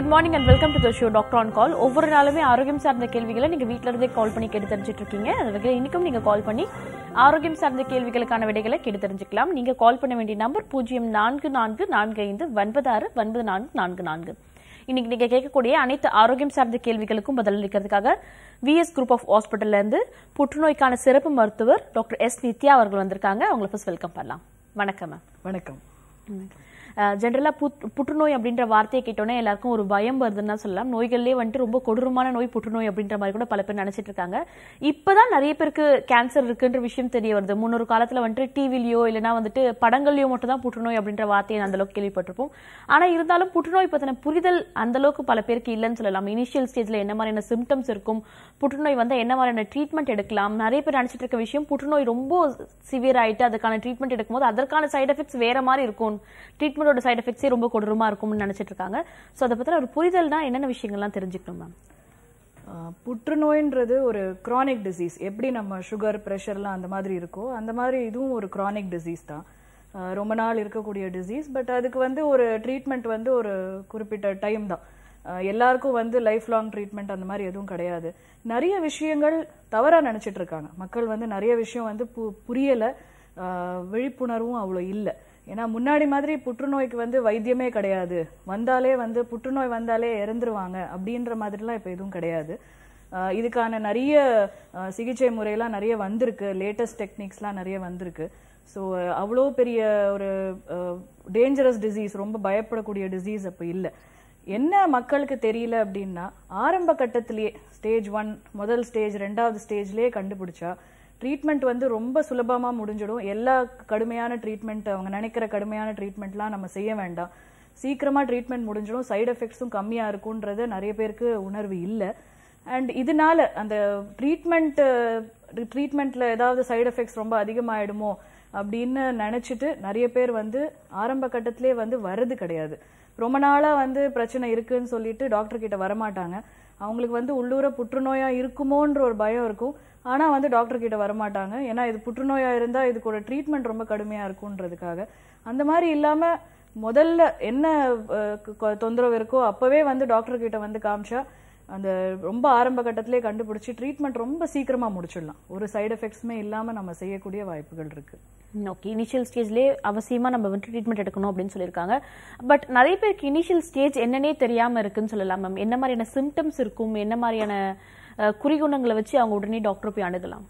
Good morning and welcome to the show doctor on call. ஒவ்வொரு நாளுமே ஆரோக்கியம் சார்ந்த கேள்விகளை நீங்க வீட்ல இருந்தே கால் பண்ணி கேட்டு தெரிஞ்சிட்டு இருக்கீங்க. அதுக்கு இன்னைக்கும் நீங்க கால் பண்ணி ஆரோக்கியம் சார்ந்த கேள்விகளுக்கான விடைகளை கேட்டு தெரிஞ்சுக்கலாம். நீங்க கால் பண்ண வேண்டிய நம்பர் 044445969444. இன்னைக்கு நீங்க கேட்கக்கூடிய அனைத்து ஆரோக்கியம் சார்ந்த கேள்விகளுக்கும் பதிலளிக்கிறதுக்காக விஎஸ் குரூப் ஆஃப் ஹாஸ்பிட்டல்ல இருந்து புற்றுநோய்க்கான சிறப்பு மருத்துவர் டாக்டர் எஸ் நித்யா அவர்கள் வந்திருக்காங்க. அவங்களை ஃபர்ஸ்ட் வெல்கம் பண்ணலாம். வணக்கம் மேம். வணக்கம். ஜென்ரலா புற்றுநோய் அப்படின்ற வார்த்தையை கேட்டோன்னே எல்லாருக்கும் ஒரு பயம் வருதுன்னு தான் சொல்லலாம். நோய்கள்லேயே வந்துட்டு ரொம்ப கொடூரமான நோய் புற்றுநோய் அப்படின்ற மாதிரி கூட பல பேர் நினைச்சிட்டு இருக்காங்க. இப்பதான் நிறைய பேருக்கு கேன்சர் இருக்குன்ற விஷயம் தெரிய வருது. முன்னொரு காலத்துல வந்துட்டு டிவிலையோ இல்லைன்னா வந்துட்டு படங்கள்லயோ மட்டும் தான் புற்றுநோய் அப்படின்ற வார்த்தையை அந்த அளவுக்கு கேள்விப்பட்டிருப்போம். ஆனா இருந்தாலும் புற்றுநோய் பத்தின புரிதல் அந்த அளவுக்கு பல பேருக்கு இல்லைன்னு சொல்லலாம். இனிஷியல் ஸ்டேஜ்ல என்ன மாதிரியான சிம்டம்ஸ் இருக்கும், புற்றுநோய் வந்தா என்ன மாதிரியான ட்ரீட்மெண்ட் எடுக்கலாம், நிறைய பேர் நினைச்சிட்டு இருக்க விஷயம் புற்றுநோய் ரொம்ப சிவியர் ஆயிட்டு அதுக்கான ட்ரீட்மெண்ட் எடுக்கும்போது அதற்கான சைட் எஃபெக்ட்ஸ் வேற மாதிரி இருக்கும், ட்ரீட்மெண்ட் சைடு எஃபெக்ட்ஸே ரொம்ப கொடூரமா இருக்கும்னு நினைச்சிட்டு இருக்காங்க. சோ அத பத்தின ஒரு புரிதல்னா என்னென்ன விஷயங்கள்லாம் தெரிஞ்சுக்கணும் மேம்? புற்றுநோய்ன்றது ஒரு கிரானிக் டிசீஸ். எப்படி நம்ம சுகர் பிரஷர்லாம் அந்த மாதிரி இருக்கோ அந்த மாதிரி இதுவும் ஒரு கிரானிக் டிசீஸ் தான். ரொம்ப நாள் இருக்கக்கூடிய டிசீஸ். பட் அதுக்கு ஒரு ட்ரீட்மெண்ட் ஒரு குறிப்பிட்ட டைம் தான். எல்லாருக்கும் லைஃப் லாங் ட்ரீட்மெண்ட் அந்த மாதிரி எதுவும் கிடையாது. நிறைய விஷயங்கள் தவறா நினைச்சிட்டு இருக்காங்க மக்கள். நிறைய விஷயம் புரியல, விழிப்புணர்வும் அவ்வளோ இல்லை. ஏன்னா முன்னாடி மாதிரி புற்றுநோய்க்கு வைத்தியமே கிடையாது, வந்தாலே புற்றுநோய் வந்தாலே இறந்துருவாங்க அப்படின்ற மாதிரிலாம் இப்போ எதுவும் கிடையாது. இதுக்கான நிறைய சிகிச்சை முறையெல்லாம் நிறைய வந்திருக்கு, லேட்டஸ்ட் டெக்னிக்ஸ்லாம் நிறைய வந்திருக்கு. ஸோ அவ்வளோ பெரிய ஒரு டேஞ்சரஸ் டிசீஸ், ரொம்ப பயப்படக்கூடிய டிசீஸ் அப்போ இல்லை. என்ன மக்களுக்கு தெரியல அப்படின்னா, ஆரம்ப கட்டத்திலேயே ஸ்டேஜ் 1 முதல் ஸ்டேஜ் 2வது ஸ்டேஜ்லேயே கண்டுபிடிச்சா ட்ரீட்மெண்ட் ரொம்ப சுலபமாக முடிஞ்சிடும். எல்லா கடுமையான ட்ரீட்மெண்ட், அவங்க நினைக்கிற கடுமையான ட்ரீட்மெண்ட்லாம் நம்ம செய்ய வேண்டாம், சீக்கிரமாக ட்ரீட்மெண்ட் முடிஞ்சிடும், சைடு எஃபெக்ட்ஸும் கம்மியாக இருக்குன்றது நிறைய பேருக்கு உணர்வு இல்லை. அண்ட் இதனால அந்த ட்ரீட்மெண்ட்டில் ஏதாவது சைடு எஃபெக்ட்ஸ் ரொம்ப அதிகமாகிடுமோ அப்படின்னு நினச்சிட்டு நிறைய பேர் ஆரம்ப கட்டத்திலே வர்றது கிடையாது. ரொம்ப நாளாக பிரச்சனை இருக்குன்னு சொல்லிட்டு டாக்டர் கிட்ட வரமாட்டாங்க. அவங்களுக்கு உள்ளூர புற்றுநோயா இருக்குமோன்ற ஒரு பயம் இருக்கும். ஆனால் டாக்டர் கிட்ட வரமாட்டாங்க. ஏன்னா இது புற்றுநோயா இருந்தால் இதுக்கு ஒரு ட்ரீட்மெண்ட் ரொம்ப கடுமையாக இருக்குன்றதுக்காக. அந்த மாதிரி இல்லாமல் முதல்ல என்ன தொந்தரவு இருக்கோ அப்போவே டாக்டர் கிட்ட காமிச்சா அந்த ரொம்ப ஆரம்ப கட்டத்திலே கண்டுபிடிச்சி ட்ரீட்மெண்ட் ரொம்ப சீக்கிரமாக முடிச்சிடலாம். ஒரு சைடு எஃபெக்ட்ஸுமே இல்லாமல் நம்ம செய்யக்கூடிய வாய்ப்புகள் இருக்கு. ஓகே, இனிஷியல் ஸ்டேஜ்லேயே அவசியமா நம்ம ட்ரீட்மெண்ட் எடுக்கணும் அப்படின்னு சொல்லியிருக்காங்க. பட் நிறைய பேருக்கு இனிஷியல் ஸ்டேஜ் என்னன்னே தெரியாம இருக்குன்னு சொல்லலாம் மேம். என்ன மாதிரியான சிம்டம்ஸ் இருக்கும், என்ன மாதிரியான குறிகுணங்களை வச்சு அவங்க உடனே டாக்டர் போய் அணுகலாம்?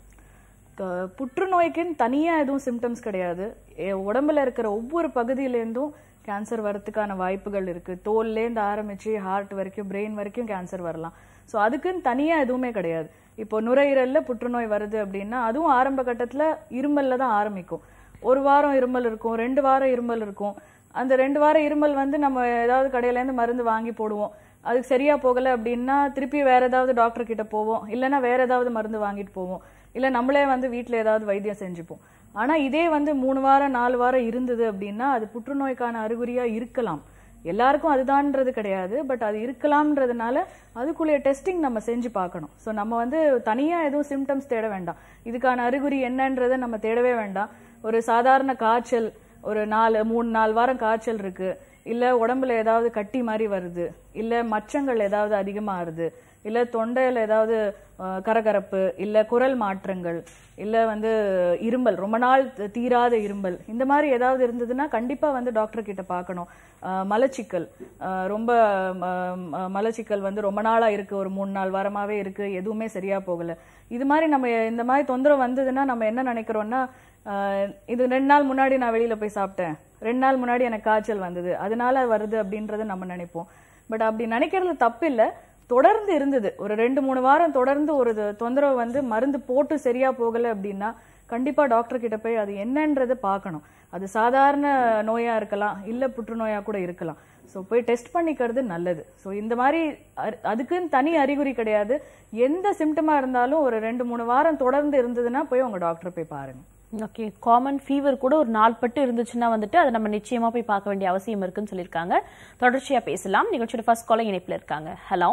புற்றுநோய்க்குன்னு தனியாக எதுவும் சிம்டம்ஸ் கிடையாது. உடம்புல இருக்கிற ஒவ்வொரு பகுதியிலேருந்தும் கேன்சர் வரதுக்கான வாய்ப்புகள் இருக்கு. தோல்லேருந்து ஆரம்பிச்சு ஹார்ட் வரைக்கும், பிரெயின் வரைக்கும் கேன்சர் வரலாம். ஸோ அதுக்குன்னு தனியாக எதுவுமே கிடையாது. இப்போ நுரையீரல்ல புற்றுநோய் வருது அப்படின்னா அதுவும் ஆரம்ப கட்டத்தில் இருமல்ல தான் ஆரம்பிக்கும். 1 வாரம் இருமல் இருக்கும், 2 வாரம் இருமல் இருக்கும். அந்த 2 வாரம் இருமல் நம்ம ஏதாவது கடையிலேருந்து மருந்து வாங்கி போடுவோம், அதுக்கு சரியா போகலை அப்படின்னா திருப்பி வேற ஏதாவது டாக்டர் கிட்ட போவோம், இல்லைன்னா வேற ஏதாவது மருந்து வாங்கிட்டு போவோம், இல்லை நம்மளே வீட்டில் ஏதாவது வைத்தியம் செஞ்சுப்போம். ஆனால் இதே 3 வாரம் 4 வாரம் இருந்தது அப்படின்னா அது புற்றுநோய்க்கான அறிகுறியா இருக்கலாம். எல்லாருக்கும் அதுதான்ன்றது கிடையாது, பட் அது இருக்கலாம்ன்றதுனால அதுக்குள்ளே டெஸ்டிங் நம்ம செஞ்சு பார்க்கணும். ஸோ நம்ம தனியாக எதுவும் சிம்டம்ஸ் தேட வேண்டாம், இதுக்கான அறிகுறி என்னன்றதை நம்ம தேடவே வேண்டாம். ஒரு சாதாரண காய்ச்சல், ஒரு 3-4 வாரம் காய்ச்சல் இருக்கு, இல்லை உடம்புல ஏதாவது கட்டி மாதிரி வருது, இல்லை மச்சங்கள் ஏதாவது அதிகமாகுது, இல்லை தொண்டையில் ஏதாவது கரகரப்பு, இல்லை குரல் மாற்றங்கள், இல்லை இருமல், ரொம்ப நாள் தீராத இருமல், இந்த மாதிரி ஏதாவது இருந்ததுன்னா கண்டிப்பாக டாக்டர் கிட்ட பார்க்கணும். மலச்சிக்கல், ரொம்ப மலச்சிக்கல் ரொம்ப நாளாக இருக்கு, ஒரு 3-4 வாரமாகவே இருக்கு, எதுவுமே சரியா போகலை, இது மாதிரி நம்ம இந்த மாதிரி தொந்தரவு வந்ததுன்னா நம்ம என்ன நினைக்கிறோம்னா, இது 2 நாள் முன்னாடி நான் வெளியில போய் சாப்பிட்டேன், 2 நாள் முன்னாடி எனக்கு காய்ச்சல் வந்தது அதனால வருது அப்படின்றத நம்ம நினைப்போம். பட் அப்படி நினைக்கிறது தப்பு இல்லை. தொடர்ந்து இருந்தது ஒரு 2-3 வாரம் தொடர்ந்து ஒரு தொந்தரவு மருந்து போட்டு சரியா போகலை அப்படின்னா கண்டிப்பா டாக்டர் கிட்ட போய் அது என்னன்றதை பார்க்கணும். அது சாதாரண நோயா இருக்கலாம், இல்லை புற்றுநோயா கூட இருக்கலாம். ஸோ போய் டெஸ்ட் பண்ணிக்கிறது நல்லது. ஸோ இந்த மாதிரி அதுக்குன்னு தனி அறிகுறி கிடையாது. எந்த சிம்டமா இருந்தாலும் ஒரு 2-3 வாரம் தொடர்ந்து இருந்ததுன்னா போய் உங்க டாக்டர் போய் பாருங்க. ஓகே, காமன் ஃபீவர் கூட ஒரு 4 பட்டு இருந்துச்சுன்னா அதை நம்ம நிச்சயமா போய் பார்க்க வேண்டிய அவசியம் இருக்குன்னு சொல்லியிருக்காங்க. தொடர்ச்சியா பேசலாம். நிகழ்ச்சியோட ஃபர்ஸ்ட் காலர் இணைப்பில் இருக்காங்க. ஹலோ.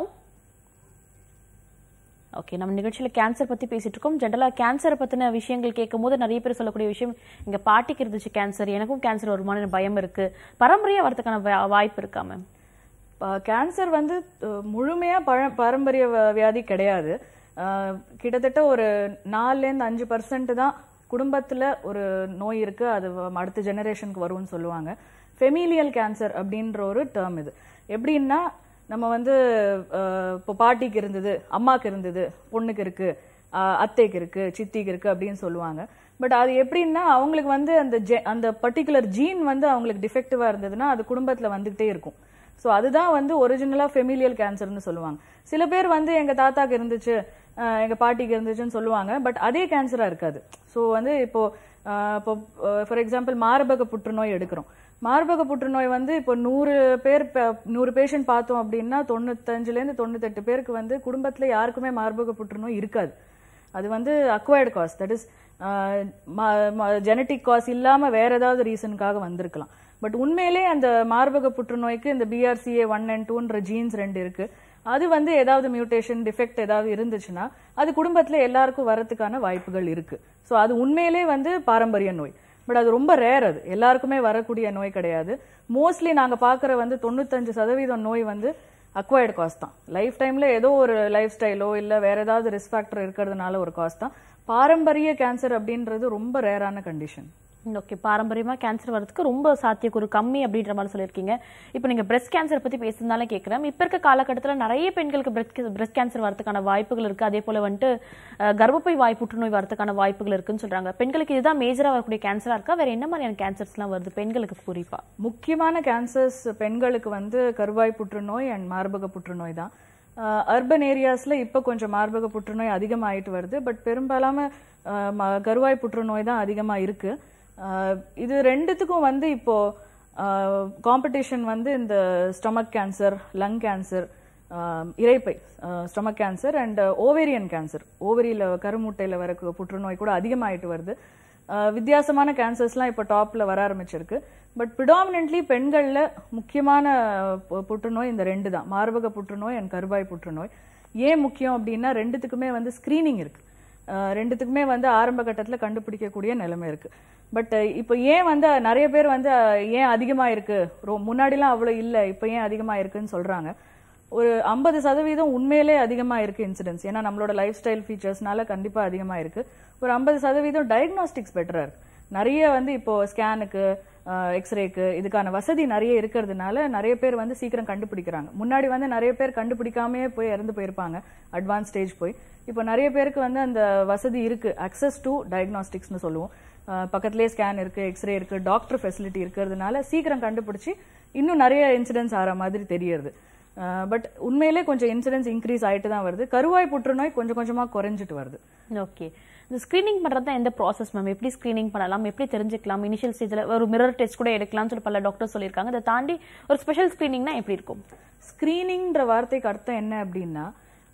ஓகே, நம்ம நிகழ்ச்சியில் கேன்சர் பற்றி பேசிட்டு இருக்கோம். ஜென்ரலாக கேன்சரை பற்றின விஷயங்கள் கேட்கும் போது நிறைய பேர் சொல்லக்கூடிய விஷயம், எங்கள் பாட்டிக்கு இருந்துச்சு கேன்சர், எனக்கும் கேன்சர் வருமான பயம் இருக்குது, பரம்பரையாக வரதுக்கான வாய்ப்பு இருக்கா மேம்? கேன்சர் வந்து முழுமையா பாரம்பரிய வியாதி கிடையாது. கிட்டத்தட்ட ஒரு 4-5% தான் குடும்பத்துல ஒரு நோய் இருக்கு, அது அடுத்த ஜெனரேஷனுக்கு வரும்னு சொல்லுவாங்க. ஃபெமிலியல் கேன்சர் அப்படின்ற ஒரு டேர்ம் இது. எப்படின்னா நம்ம வந்து இப்போ பாட்டிக்கு இருந்தது, அம்மாக்கு இருந்தது, பொண்ணுக்கு இருக்கு, அத்தைக்கு இருக்கு, சித்திக்கு இருக்கு அப்படின்னு சொல்லுவாங்க. பட் அது எப்படின்னா அவங்களுக்கு வந்து அந்த பர்டிகுலர் ஜீன் வந்து அவங்களுக்கு டிஃபெக்டிவா இருந்ததுன்னா அது குடும்பத்துல வந்துகிட்டே இருக்கும். ஸோ அதுதான் வந்து ஒரிஜினலா ஃபெமிலியல் கேன்சர்னு சொல்லுவாங்க. சில பேர் வந்து எங்க தாத்தாக்கு இருந்துச்சு, எங்க பாட்டிக்கு இருந்துச்சுன்னு சொல்லுவாங்க, பட் அதே கேன்சரா இருக்காது. ஸோ வந்து இப்போ ஃபார் எக்ஸாம்பிள் மார்பக புற்றுநோய் எடுக்கிறோம். மார்பக புற்றுநோய் வந்து இப்போ 100 பேஷண்ட் பார்த்தோம் அப்படின்னா 95-98 பேருக்கு வந்து குடும்பத்துல யாருக்குமே மார்பக புற்றுநோய் இருக்காது. அது வந்து acquired cause, that is genetic cause இல்லாம வேற ஏதாவது ரீசனுக்காக வந்திருக்கலாம். பட் உண்மையிலே அந்த மார்பக புற்றுநோய்க்கு இந்த BRCA1 and 2ன்ற ஜீன்ஸ் 2 இருக்கு. அது வந்து ஏதாவது மியூட்டேஷன் டிஃபெக்ட் ஏதாவது இருந்துச்சுன்னா அது குடும்பத்துல எல்லாருக்கும் வரதுக்கான வாய்ப்புகள் இருக்கு. ஸோ அது உண்மையிலே வந்து பாரம்பரிய நோய். பட் அது ரொம்ப ரேர், அது எல்லாருக்குமே வரக்கூடிய நோய் கிடையாது. மோஸ்ட்லி நாங்க பாக்குற வந்து 95% நோய் வந்து அக்வயர்டு காஸ் தான். லைஃப் டைம்ல ஏதோ ஒரு லைஃப் ஸ்டைலோ இல்ல வேற ஏதாவது ரிஸ்க் ஃபேக்டர் இருக்கிறதுனால ஒரு காஸ் தான். பாரம்பரிய கேன்சர் அப்படின்றது ரொம்ப ரேரான கண்டிஷன். ஓகே, பாரம்பரியமா கேன்சர் வரதுக்கு ரொம்ப சாத்தியக்கூறு கம்மி அப்படின்ற மாதிரி சொல்லியிருக்கீங்க. இப்போ நீங்க பிரெஸ்ட் கேன்சர் பத்தி பேசுறதுனால கேட்கிறேன், இப்ப இருக்க காலகட்டத்தில் நிறைய பெண்களுக்கு பிரெஸ்ட் கேன்சர் வரதுக்கான வாய்ப்புகள் இருக்கு. அதே போல வந்துட்டு கர்ப்பப்பை வாய் புற்றுநோய் வரதுக்கான வாய்ப்புகள் இருக்குன்னு சொல்றாங்க. பெண்களுக்கு இதுதான் மேஜரா வரக்கூடிய கேன்சரா இருக்கா, வேற என்ன மாதிரியான கேன்சர்ஸ் எல்லாம் வருது பெண்களுக்கு குறிப்பா? முக்கியமான கேன்சர்ஸ் பெண்களுக்கு வந்து கருவாய் புற்றுநோய் அண்ட் மார்பக புற்றுநோய் தான். அர்பன் ஏரியாஸ்ல இப்ப கொஞ்சம் மார்பக புற்றுநோய் அதிகமாயிட்டு வருது. பட் பெரும்பாலான கருவாய் புற்றுநோய் தான் அதிகமா இருக்கு. இது ரெண்டுத்துக்கும் வந்து இப்போ காம்படிஷன் வந்து இந்த ஸ்டொமக் கேன்சர், லங் கேன்சர், இரைப்பை stomach cancer and ovarian cancer, ஓவரியில கருமுட்டையில வர புற்றுநோய் கூட அதிகமாயிட்டு வருது. வித்தியாசமான கேன்சர்ஸ்லாம் இப்போ டாப்ல வர ஆரம்பிச்சிருக்கு. பட் ப்ரிடாமினன்ட்லி பெண்கள்ல முக்கியமான புற்றுநோய் இந்த 2 தான், மார்பக புற்றுநோய் அண்ட் கருவாய் புற்றுநோய். ஏன் முக்கியம் அப்படின்னா ரெண்டுத்துக்குமே வந்து ஸ்கிரீனிங் இருக்கு, ரெண்டுத்துக்குமே வந்து ஆரம்ப கட்டத்துல கண்டுபிடிக்கக்கூடிய நிலைமை இருக்கு. பட் இப்போ ஏன் வந்து நிறைய பேர் வந்து ஏன் அதிகமா இருக்கு, முன்னாடிலாம் அவ்வளவு இல்ல, இப்போ ஏன் அதிகமா இருக்குன்னு சொல்றாங்க. ஒரு 50% உண்மையிலே அதிகமா இருக்கு இன்சிடென்ஸ். ஏன்னா நம்மளோட லைஃப் ஸ்டைல் ஃபீச்சர்ஸ்னால கண்டிப்பா அதிகமா இருக்கு. ஒரு 50% டயக்னாஸ்டிக்ஸ் பெட்டரா இருக்கு. நிறைய வந்து இப்போ ஸ்கேனுக்கு, எக்ஸ்ரேக்கு இதுக்கான வசதி நிறைய இருக்கிறதுனால நிறைய பேர் வந்து சீக்கிரம் கண்டுபிடிக்கிறாங்க. முன்னாடி வந்து நிறைய பேர் கண்டுபிடிக்காமயே போய் இறந்து போயிருப்பாங்க அட்வான்ஸ் ஸ்டேஜ் போய். இப்போ நிறைய பேருக்கு வந்து அந்த வசதி இருக்கு, அக்சஸ் டு டயக்னாஸ்டிக்ஸ்னு சொல்லுவோம். பக்கத்திலே ஸ்கேன் இருக்கு, எக்ஸ்ரே இருக்கு, டாக்டர் ஃபெசிலிட்டி இருக்கிறதுனால சீக்கிரம் கண்டுபிடிச்சி இன்னும் நிறைய இன்சிடென்ட்ஸ் ஆகிற மாதிரி தெரியுது. பட் உண்மையிலே கொஞ்சம் இன்சிடென்ட்ஸ் இன்க்ரீஸ் ஆயிட்டு தான் வருது. கருவாய் புற்றுநோய் கொஞ்சம் கொஞ்சமா குறைஞ்சிட்டு வருது. ஓகே, இந்த ஸ்கிரீனிங் பண்றது தான் எந்த ப்ராசஸ் மேம்? எப்படி ஸ்கிரீனிங் பண்ணலாம், எப்படி தெரிஞ்சுக்கலாம்? இனிஷியல் ஸ்டேஜ்ல ஒரு மிரர் டெஸ்ட் கூட எடுக்கலாம்னு சொல்லி பல டாக்டர் சொல்லியிருக்காங்க. அதை தாண்டி ஒரு ஸ்பெஷல் ஸ்கிரீனிங்னா எப்படி இருக்கும்? ஸ்கிரீனிங்ன்ற வார்த்தைக்கு அர்த்தம் என்ன அப்படின்னா,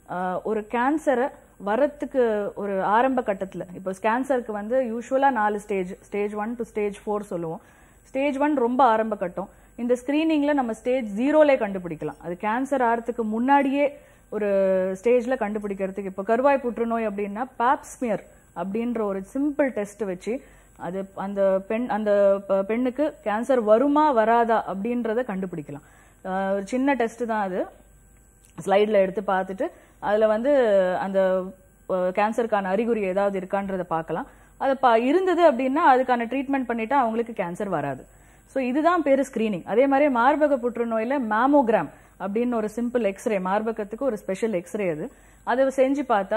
ஒரு கேன்சரை வரத்துக்கு ஒரு ஆரம்ப கட்டத்துல, இப்போ கேன்சருக்கு வந்து யூஸ்வலா 4 ஸ்டேஜ் 1 to stage 4 சொல்லுவோம். ஸ்டேஜ் 1 ரொம்ப ஆரம்ப கட்டம். இந்த ஸ்கிரீனிங்ல நம்ம ஸ்டேஜ் 0லே கண்டுபிடிக்கலாம். அது கேன்சர் ஆறதுக்கு முன்னாடியே ஒரு ஸ்டேஜ்ல கண்டுபிடிக்கிறதுக்கு. இப்போ கருவாய் புற்றுநோய் அப்படின்னா பாப்ஸ்மியர் அப்படின்ற ஒரு சிம்பிள் டெஸ்ட் வச்சு அது அந்த பெண்ணுக்கு கேன்சர் வருமா வராதா அப்படின்றத கண்டுபிடிக்கலாம். ஒரு சின்ன டெஸ்ட் தான் அது. ஸ்லைட்ல எடுத்து பார்த்துட்டு அதுல வந்து அந்த கேன்சருக்கான அறிகுறி ஏதாவது இருக்கான்றத பார்க்கலாம். அது இருந்தது அப்படின்னா அதுக்கான ட்ரீட்மெண்ட் பண்ணிட்டா அவங்களுக்கு கேன்சர் வராது. ஸோ இதுதான் பேரு ஸ்கிரீனிங். அதே மாதிரி மார்பக புற்றுநோயில மேமோகிராம் அப்படின்னு ஒரு சிம்பிள் எக்ஸ்ரே, மார்பகத்துக்கு ஒரு ஸ்பெஷல் எக்ஸ்ரே, அதை செஞ்சு பார்த்தா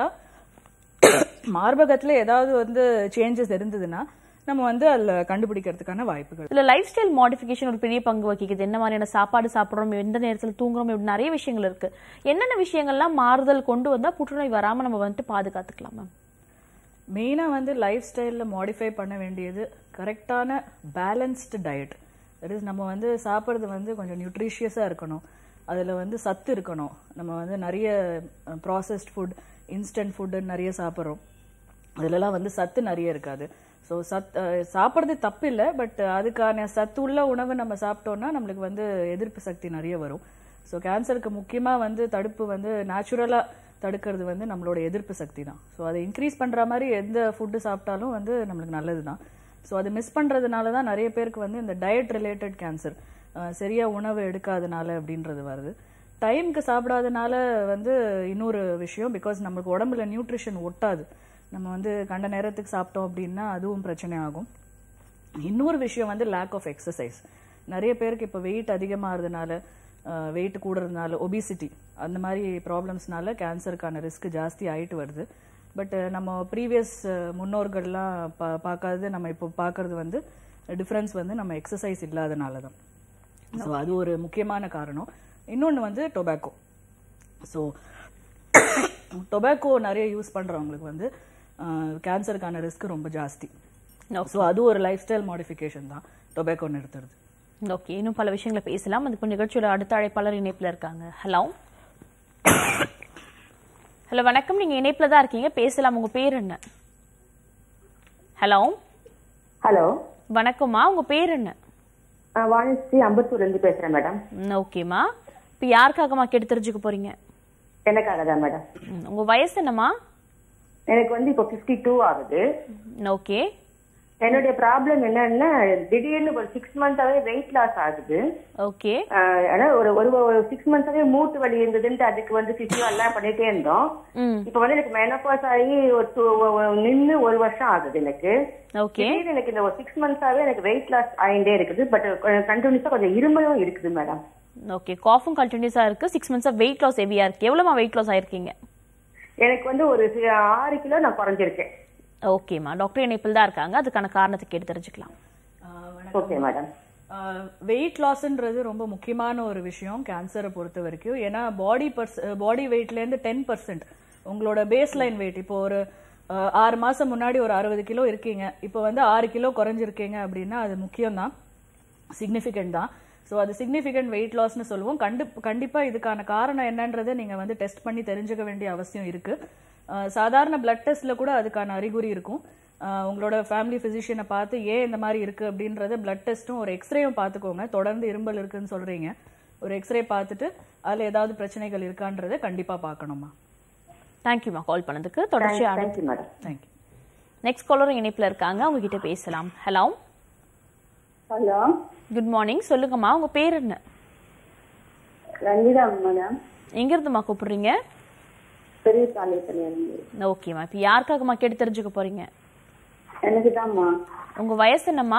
மார்பகத்துல ஏதாவது வந்து சேஞ்சஸ் இருந்ததுன்னா நம்ம வந்து அதுல கண்டுபிடிக்கிறதுக்கான வாய்ப்புகள். இதுல லைஃப் ஸ்டைல் மாடிஃபிகேஷன் ஒரு பெரிய பங்கு வகிக்குது. என்ன மாதிரியான சாப்பாடு சாப்பிடுறோம், எந்த நேரத்தில் தூங்குறோம், இப்படி நிறைய விஷயங்கள் இருக்கு. என்னென்ன விஷயங்கள்லாம் மாறுதல் கொண்டு வந்தா புற்றுநோய் வராம நம்ம வந்துட்டு பாதுகாத்துக்கலாம் மேம்? மெயினா வந்து லைஃப் ஸ்டைல்ல மாடிஃபை பண்ண வேண்டியது கரெக்டான பேலன்ஸ்டு டயட். தட் இஸ் நம்ம வந்து சாப்பிட்றது வந்து கொஞ்சம் நியூட்ரிஷியஸா இருக்கணும், அதுல வந்து சத்து இருக்கணும். நம்ம வந்து நிறைய ப்ராசஸ்ட் ஃபுட், இன்ஸ்டன்ட் ஃபுட்டு நிறைய சாப்பிட்றோம், அதுலலாம் வந்து சத்து நிறைய இருக்காது. ஸோ சாப்பிட்றது தப்பு இல்லை, பட் அதுக்கான சத்து உள்ள உணவு நம்ம சாப்பிட்டோம்னா நம்மளுக்கு வந்து எதிர்ப்பு சக்தி நிறைய வரும். ஸோ கேன்சருக்கு முக்கியமாக வந்து தடுப்பு வந்து நேச்சுரலாக தடுக்கிறது வந்து நம்மளோட எதிர்ப்பு சக்தி தான். ஸோ அதை இன்க்ரீஸ் பண்ணுற மாதிரி எந்த ஃபுட்டு சாப்பிட்டாலும் வந்து நம்மளுக்கு நல்லது தான். ஸோ அது மிஸ் பண்ணுறதுனால தான் நிறைய பேருக்கு வந்து இந்த டயட் ரிலேட்டட் கேன்சர், சரியா உணவு எடுக்காதனால அப்படின்றது வருது. டைமுக்கு சாப்பிடாதனால வந்து இன்னொரு விஷயம், பிகாஸ் நமக்கு உடம்புல நியூட்ரிஷன் ஒட்டாது. நம்ம வந்து கண்ட நேரத்துக்கு சாப்பிட்டோம் அப்படின்னா அதுவும் பிரச்சனை ஆகும். இன்னொரு விஷயம் வந்து லேக் ஆஃப் எக்ஸசைஸ். நிறைய பேருக்கு இப்போ வெயிட் அதிகமாகிறதுனால, வெயிட் கூடுறதுனால, ஒபிசிட்டி அந்த மாதிரி ப்ராப்ளம்ஸ்னால கேன்சருக்கான ரிஸ்க் ஜாஸ்தி ஆகிட்டு வருது. பட் நம்ம ப்ரீவியஸ் முன்னோர்கள்லாம் பார்க்காதது நம்ம இப்போ பார்க்கறது வந்து டிஃப்ரென்ஸ் வந்து நம்ம எக்ஸசைஸ் இல்லாதனால தான். ஸோ அது ஒரு முக்கியமான காரணம். இன்னொன்று வந்து டொபாக்கோ. ஸோ டொபாக்கோ நிறைய யூஸ் பண்ணுறவங்களுக்கு வந்து கேன்சருக்கான ரிஸ்க் ரொம்ப ஜாஸ்தி. ஸோ அது ஒரு லைஃப் ஸ்டைல் மாடிஃபிகேஷன் தான் டொபாக்கோ நிறுத்துறது. ஓகே, இன்னும் பல விஷயங்களை பேசலாம். அதுக்கு நிகழ்ச்சியோட அடுத்த அழைப்பாளர் இணைப்புல இருக்காங்க. ஹலோ ஹலோ வணக்கம், நீங்க இணைப்புல தான் இருக்கீங்க, பேசலாம். உங்க பேர் என்ன? ஹலோ ஹலோ வணக்கம்மா, உங்க பேர் என்ன? வாணிஸ்ரீ அம்பத்தூர்ல இருந்து பேசுறேன் மேடம். ஓகேம்மா, இப்ப யாருக்காகமா கேட்டு தெரிஞ்சுக்க போறீங்க? எனக்காக தான் மேடம். உங்க வயசு என்னம்மா? எனக்கு வந்து இப்போ 52 ஆகுது. ஓகே. என்னுடைய ப்ராப்ளம் என்னன்னா, திடீர்னு ஒரு 6 மந்த்தாவே வெயிட் லாஸ் ஆகுது. ஓகே. ஒரு 6 மந்த்தாவே மூட்டு வலி இருந்ததுன்ட்டு அதுக்கு வந்து பிசியோ எல்லாம் பண்ணிட்டே இருந்தோம். இப்ப வந்து எனக்கு மெனோபாஸ் ஆகி நின்று 1 வருஷம் ஆகுது எனக்கு. ஓகே. எனக்கு இந்த ஒரு 6 மந்த்தாவே எனக்கு வெயிட் லாஸ் ஆகிட்டே இருக்குது. பட் கண்டினியூஸா கொஞ்சம் இருமலும் இருக்குது மேடம். ஓகே, காஃபும் கண்டினியூஸா இருக்கு. 6 மந்த்ஸா வெயிட் லாஸ் ஹெவியா இருக்கு. எவ்வளவுமா வெயிட் லாஸ் ஆயிருக்கீங்க? எனக்கு வந்து ஒரு 6 கிலோ நான் குறைஞ்சிருக்கேன். ஓகேம்மா, டாக்டர் இணைப்பில் தான் இருக்காங்க, அதுக்கான காரணத்தை கேட்டு தெரிஞ்சுக்கலாம். Okay madam. வெயிட் லாஸ்ன்றது ரொம்ப முக்கியமான ஒரு விஷயம் கேன்சரை பொறுத்த வரைக்கும். ஏன்னா பாடி வெயிட்லேருந்து 10% உங்களோட பேஸ் லைன் வெயிட், இப்போ ஒரு 6 மாசம் முன்னாடி ஒரு 60 கிலோ இருக்கீங்க, இப்போ வந்து 6 கிலோ குறைஞ்சிருக்கீங்க அப்படின்னா அது முக்கியம் தான், சிக்னிஃபிகண்ட் தான். ஸோ அது சிக்னிஃபிகண்ட் வெயிட் லாஸ்ன்னு சொல்லுவோம். கண்டிப்பா இதுக்கான காரணம் என்னன்றதை நீங்க வந்து டெஸ்ட் பண்ணி தெரிஞ்சுக்க வேண்டிய அவசியம் இருக்கு. சாதாரண பிளட் டெஸ்ட்ல கூட அதுக்கான அறிகுறி இருக்கும். உங்களோட ஃபேமிலி பிசிஷியனை பார்த்து ஏன் இந்த மாதிரி இருக்கு அப்படின்றத பிளட் டெஸ்ட்டும் ஒரு எக்ஸ்ரேயும் பார்த்துக்கோங்க. தொடர்ந்து இரும்பல் இருக்குன்னு சொல்றீங்க, ஒரு எக்ஸ்ரே பார்த்துட்டு அதுல ஏதாவது பிரச்சனைகள் இருக்கான்றதை கண்டிப்பா பார்க்கணுமா. தேங்க்யூமா கால் பண்ணதுக்கு. தொடர்ச்சியா தேங்க்யூ. நெக்ஸ்ட் காலர் இணைப்புல இருக்காங்க, அவங்க கிட்ட பேசலாம். ஹலோ ஹலோ குட் மார்னிங், சொல்லுங்கம்மா, உங்க பேர் என்ன? ரஞ்சிதா மேடம். எங்க இருந்துமா கூப்பிடுறீங்க? பெரிய பாளையத்துல இருந்து. ஓகேம்மா, இப்ப யாருக்காகமா கேட்டு தெரிஞ்சுக்க போறீங்க? எனக்கு தான்மா. உங்க வயசு என்னம்மா?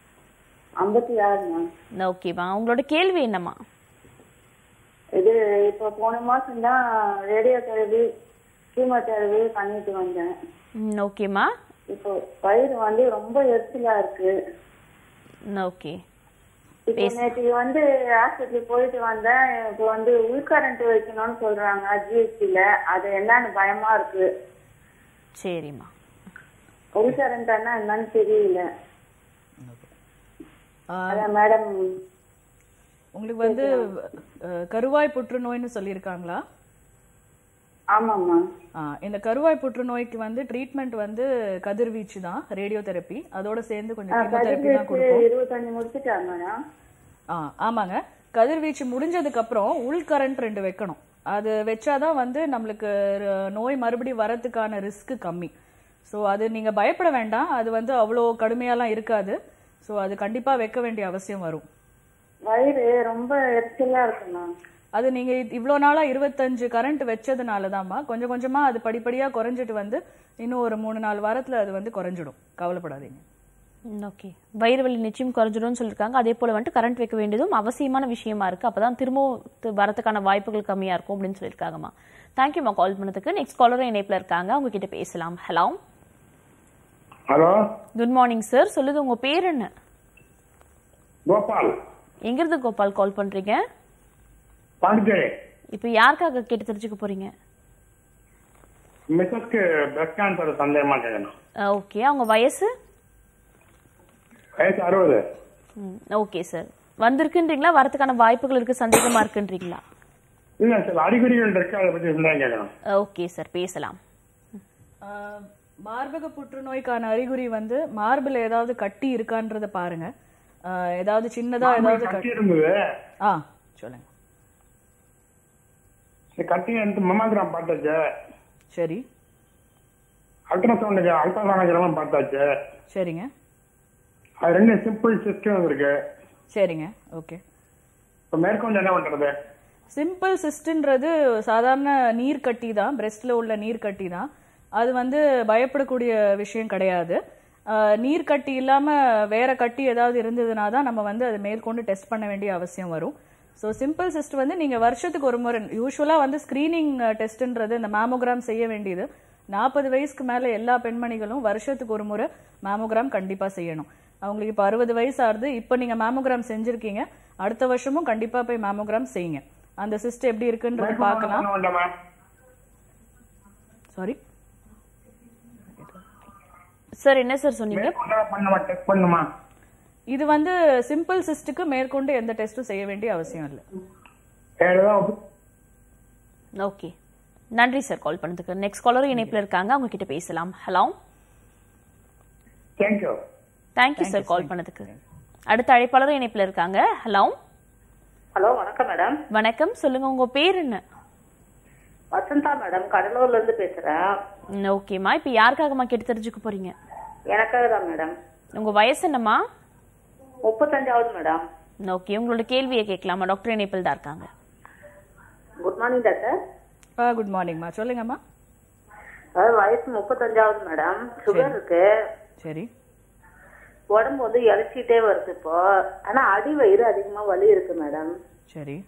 56. ஓகேம்மா, உங்களோட கேள்வி என்னம்மா? இது இப்போ போன மாசம் தான் ரேடியோ தெரபி கீமோதெரபி பண்ணிட்டு வந்தேன். ஓகேம்மா. இப்போ வயிறு வந்து ரொம்ப எரிச்சலா இருக்கு. ஓகே. இப்போ நேற்று வந்து ஹாஸ்பிட்டல் போயிட்டு வந்தேன். இப்போ வந்து உள்கரண்ட் வைக்கணும்னு சொல்றாங்க ஜிஎஸ்டில. அது என்னன்னு பயமா இருக்கு. சரிம்மா. உள்கரண்ட்னா என்னன்னு தெரியல. அதான் மேடம், உங்களுக்கு வந்து கருவாய் புற்றுநோய்னு சொல்லியிருக்காங்களா? ஆமாம்மா. இந்த கருவாய் புற்றுநோய்க்கு வந்து ட்ரீட்மெண்ட் வந்து கதிர்வீச்சு தான், ரேடியோ தெரப்பி. அதோட சேர்ந்து கொஞ்சம் கீமோதெரபி தான் கொடுப்போம். 25 முடிச்சிட்டாங்க. ஆமாங்க. கதிர்வீச்சு முடிஞ்சதுக்கு அப்புறம் உள்கரண்ட் 2 வைக்கணும். அது வச்சாதான் வந்து நம்மளுக்கு நோய் மறுபடியும் வரதுக்கான ரிஸ்க் கம்மி. ஸோ அது நீங்க பயப்பட வேண்டாம், அது வந்து அவ்வளோ கடுமையாலாம் இருக்காது. ஸோ அது கண்டிப்பா வைக்க வேண்டிய அவசியம் வரும். வயிறு ரொம்ப எரிச்சலா இருக்குண்ணா. அது நீங்க இவ்வளோ நாளா 25 கரண்ட் வச்சதுனாலதான்மா கொஞ்சம் கொஞ்சமா அது படிப்படியா குறைஞ்சிட்டு வந்து இன்னும் ஒரு 3-4 வாரத்துல அது வந்து குறைஞ்சிடும். கவலைப்படாதீங்க. ஓகே, வயிறு வலி நிச்சயம் குறைஞ்சிடும்னு சொல்லியிருக்காங்க. அதே போல வந்துட்டு கரண்ட் வைக்க வேண்டியதும் அவசியமான விஷயமா இருக்கு. அப்பதான் திரும்பவும் வரதுக்கான வாய்ப்புகள் கம்மியா இருக்கும் அப்படின்னு சொல்லியிருக்காங்கம்மா. தேங்க்யூமா கால் பண்ணதுக்கு. நெக்ஸ்ட் காலரும் இணைப்புல இருக்காங்க, அவங்க கிட்ட பேசலாம். Hello hello good morning sir, சொல்லுங்க, உங்க பேர் என்ன? கோபால். எங்க இருந்து கோபால் கால் பண்றீங்க? பாண்டிச்சேரி. இப்ப யாருக்காக கேட்டு தெரிஞ்சுக்க போறீங்க? மிஸ்ஸஸ்க்கு பிரஸ்ட் கேன்சர் சந்தேகமா கேட்கணும். ஓகே, அவங்க வயசு? வயசு 60. ஓகே சார், வந்திருக்குன்றீங்களா, வரதுக்கான வாய்ப்புகள் இருக்கு, சந்தேகமா இருக்குன்றீங்களா? இல்ல சார், அறிகுறிகள் இருக்கு, அதை பத்தி சந்தேகம் கேட்கணும். ஓகே சார், பேசலாம். மார்பக புற்றுநோய்க்கான அறிகுறி வந்து மார்பில் ஏதாவது கட்டி இருக்கான்றத பாருங்க. ஏதாவது சின்னதா ஏதாவது கட்டி இருந்தது. சொல்லுங்க. கட்டி எடுத்து மமாகிராம் பார்த்தாச்சு. சரி. அல்ட்ராசோனோகிராம் பார்த்தாச்சு. சரிங்க. அது 2 சிம்பிள் சிஸ்டம் இருக்கு. சரிங்க. ஓகே. இப்ப மேற்கொண்டு என்ன பண்றது? சிம்பிள் சிஸ்ட்ன்றது சாதாரண நீர் கட்டி தான், பிரெஸ்ட்ல உள்ள நீர் கட்டி தான். அது வந்து பயப்படக்கூடிய விஷயம் கிடையாது. நீர் கட்டி இல்லாம வேற கட்டி ஏதாவது இருந்ததுனா தான் நம்ம வந்து அதை மேற்கொண்டு டெஸ்ட் பண்ண வேண்டிய அவசியம் வரும். ஸோ சிம்பிள் சிஸ்ட் வந்து நீங்க வருஷத்துக்கு ஒரு முறை, யூஸ்வலா வந்து ஸ்கிரீனிங் டெஸ்ட்ன்றது இந்த மேமோகிராம் செய்ய வேண்டியது 40 வயசுக்கு மேல எல்லா பெண்மணிகளும் வருஷத்துக்கு ஒரு முறை மேமோகிராம் கண்டிப்பா செய்யணும். அவங்களுக்கு இப்ப 60 வயசு ஆகுது, இப்ப நீங்க மேமோகிராம் செஞ்சிருக்கீங்க, அடுத்த வருஷமும் கண்டிப்பா போய் மேமோகிராம் செய்யுங்க. அந்த சிஸ்ட் எப்படி இருக்குன்றது பார்க்கலாம். சாரி சார், என்ன சார் சொன்னீங்க? இது வந்து சிம்பிள் சிஸ்டுக்கு மேற்கொண்டு எந்த டெஸ்டும் செய்ய வேண்டிய அவசியம் இல்லை. ஓகே, நன்றி சார் கால் பண்ணதுக்கு. நெக்ஸ்ட் காலர் இணைப்புல இருக்காங்க, அவங்க கிட்ட பேசலாம். ஹலோ. தேங்க்யூ சார் கால் பண்ணதுக்கு. அடுத்த அழைப்பாளர் இணைப்புல இருக்காங்க. ஹலோ. ஹலோ, வணக்கம் மேடம். வணக்கம், சொல்லுங்க, உங்க பேர் என்ன? வசந்தா மேடம், கடலூர்ல இருந்து பேசுறேன். ஓகேமா, இப்ப யாருக்காகமா கேட்டு தெரிஞ்சுக்க போறீங்க? எனக்காக தான் மேடம். உங்க வயசு என்னம்மா? 35 மேடம். ஓகே, உங்களோட கேள்வியை கேட்கலாமா? டாக்டர் இணைப்பில் தான் இருக்காங்க. Good morning doctor. குட் மார்னிங்மா, சொல்லுங்கம்மா. வயசு 35 மேடம். சுகர் இருக்கு. சரி. உடம்பு வந்து இழைச்சிட்டே வருது இப்போ. ஆனா அடி வயிறு அதிகமா வலி இருக்கு மேடம். சரி.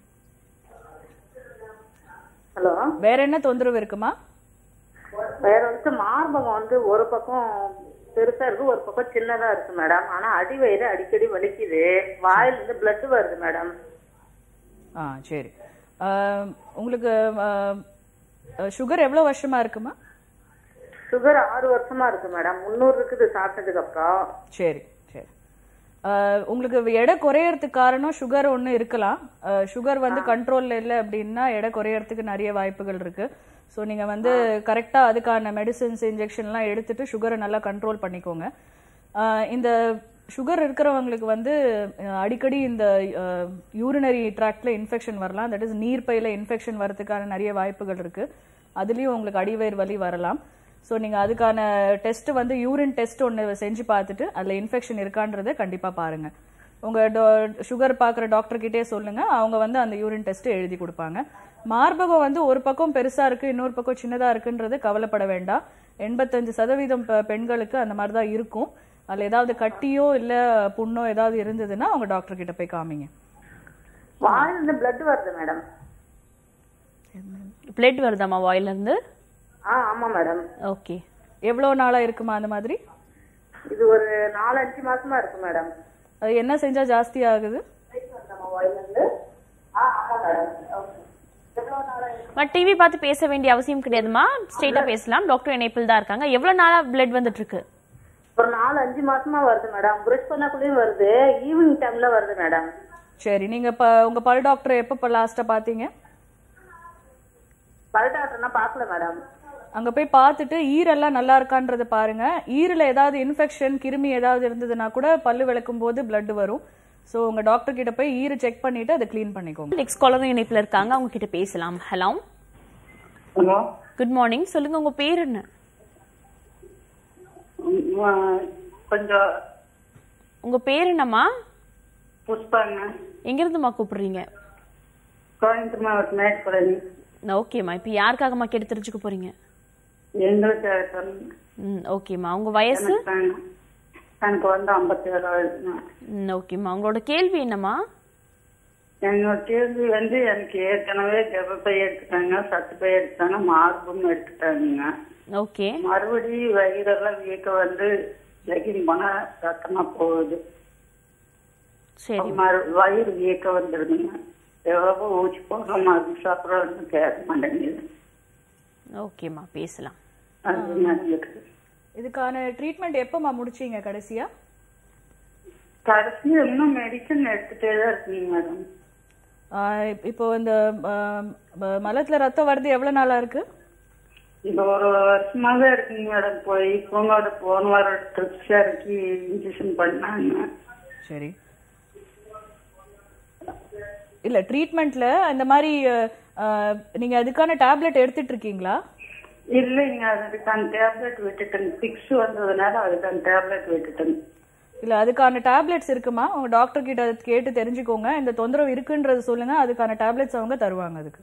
ஹலோ, வேற என்ன தொந்தரவு இருக்குமா? வேற வந்து மார்பகம் வந்து ஒரு பக்கம் பெருசா இருக்கு, ஒரு பக்கம் சின்னதா இருக்கு மேடம். ஆனா அடி வயிறு அடிக்கடி வலிக்குது, வாயில இருந்து பிளட் வருது மேடம். சரி. உங்களுக்கு சுகர் எவ்வளவு வருஷமா இருக்குமா? சுகர் 6 வருஷமா இருக்கு மேடம். 300 இருக்குது சாப்பிட்டதுக்கு அப்புறம். சரி சரி. உங்களுக்கு எடை குறையறதுக்கு காரணம் சுகர் ஒண்ணு இருக்கலாம். சுகர் வந்து கண்ட்ரோல்ல இல்லை அப்படின்னா எடை குறையறதுக்கு நிறைய வாய்ப்புகள் இருக்கு. ஸோ நீங்க வந்து கரெக்டா அதுக்கான மெடிசின்ஸ் இன்ஜெக்ஷன்லாம் எடுத்துட்டு சுகரை நல்லா கண்ட்ரோல் பண்ணிக்கோங்க. இந்த சுகர் இருக்கிறவங்களுக்கு வந்து அடிக்கடி இந்த யூரினரி ட்ராக்ட்ல இன்ஃபெக்ஷன் வரலாம். தட் இஸ் நீர்ப்பையில இன்ஃபெக்ஷன் வரதுக்கான நிறைய வாய்ப்புகள் இருக்கு. அதுலயும் உங்களுக்கு அடிவயிறு வலி வரலாம். ஸோ நீங்க அதுக்கான டெஸ்ட் வந்து யூரின் டெஸ்ட் ஒன்று செஞ்சு பார்த்துட்டு அதுல இன்ஃபெக்ஷன் இருக்கான்றதை கண்டிப்பா பாருங்க. உங்க சுகர் பாக்குற டாக்டர் கிட்டே சொல்லுங்க, அவங்க வந்து அந்த யூரின் டெஸ்ட் எழுதி கொடுப்பாங்க. மார்பகம் வந்து ஒரு பக்கம் பெருசா இருக்கு, இன்னொரு பக்கம் சின்னதா இருக்குன்றது கவலைப்பட வேண்டாம். 85% பெண்களுக்கு அந்த மாதிரிதான் இருக்கும். அதுல ஏதாவது கட்டியோ இல்ல புண்ணோ ஏதாவது இருந்ததுன்னா அவங்க டாக்டர் கிட்ட போய் காமிங்க. வாயில இருந்து பிளட் வருது மேடம். பிளட் வருதாமா வாயில இருந்து? ஆமா மேடம். ஓகே, எவ்வளவு நாளா இருக்குமா அந்த மாதிரி? இது ஒரு 4-5 மாசமா இருக்கு மேடம். அது என்ன செஞ்சா ஜாஸ்தி ஆகுது? டிவி பார்த்து பேச வேண்டிய அவசியம் கிடையாதுமா, ஸ்ட்ரெயிட்டா பேசலாம். டாக்டர் இணைப்பில் தான் இருக்காங்க. எவ்வளவு நாளா பிளட் வந்துட்டு இருக்கு? ஒரு 4-5 மாசமா வருது மேடம். பிரஷ் பண்ணக்குள்ளேயும் வருது, ஈவினிங் டைம்ல வருது மேடம். சரி, நீங்க உங்க பல் டாக்டர் எப்ப லாஸ்டா பாத்தீங்க? பல் டாக்டர்னா பாக்கல மேடம். அங்க போய் பார்த்துட்டு ஈரெல்லாம் நல்லா இருக்கான்றத பாருங்க. ஈரல ஏதாவது இன்ஃபெக்ஷன் கிருமி ஏதாவது இருந்ததுன்னா கூட பல்லு விளக்கும் போது பிளட் வரும். சோ உங்க டாக்டர் கிட்ட போய் ஈர செக் பண்ணிட்டு அதை கிளீன் பண்ணிக்கோங்க. நெக்ஸ்ட் காலர் இணைப்புல இருக்காங்க, அவங்க கிட்ட பேசலாம். ஹலோ. ஹலோ, குட் மார்னிங், சொல்லுங்க, உங்க பேர் என்ன? கொஞ்சம். உங்க பேர் என்னம்மா? புஷ்பாங்க. எங்க இருந்துமா கூப்பிடுறீங்க? கோயம்புத்தூர் மாவட்டம் மேட்டுப்பாளையம். ஓகேம்மா, இப்ப யாருக்காகமா கேட்டு தெரிஞ்சுக்க போறீங்க? எங்களுக்கு. ஓகேம்மா, உங்க வயசு? எனக்கு வந்து 57 வயசு. ஓகேம்மா, உங்களோட கேள்வி என்னம்மா? என்னோட கேள்வி வந்து எனக்கு ஏற்கனவே கர்ப்பப்பை எடுத்துட்டாங்க, சத்துப்பை எடுத்தாங்க, மார்பும் எடுத்துட்டாங்க. ஓகே. மறுபடியும் வயிறெல்லாம் வீக்க வந்து லெகின் போனா ரத்தமா போகுது. சரி. வயிறு வீக்க வந்துடுதுங்க. எவ்வளவோ ஊசி போடுற மருந்து சாப்பிட்றது கேட்க மாட்டேங்குது. ஓகேம்மா, பேசலாம். அது நடந்துருக்கு. இதுக்கான ட்ரீட்மெண்ட் எப்பமா முடிச்சீங்க கடைசியா? கடைசியா இன்னும் மெடிசன் எடுத்துட்டே தான் இருக்கீங்க மேடம். இப்போ இந்த மலத்துல ரத்தம் வருது எவ்வளவு நாளா இருக்கு? இப்போ ஒரு வருஷமாவே இருக்குங்க மேடம். போய் பூங்காவோட போன வாரம் ட்ரிப்ஸ் இறக்கி இன்ஜெக்ஷன் பண்ணாங்க. சரி. இல்ல ட்ரீட்மெண்ட்ல இந்த மாதிரி நீங்க அதுக்கான டேப்லெட் எடுத்துட்டு இருக்கீங்களா? இல்லைங்க, அதுக்கான டேப்லெட் விட்டுட்டேங்க. பிக்ஸ் வந்ததுனால அதுக்கான டேப்லெட் விட்டுட்டேங்க. இல்ல அதுக்கான டேப்லெட்ஸ் இருக்குமா, உங்க டாக்டர் கிட்ட கேட்டு தெரிஞ்சுக்கோங்க. இந்த தொந்தரவு இருக்குன்றது சொல்லுங்க, அதுக்கான டேப்லெட்ஸ் அவங்க தருவாங்க. அதுக்கு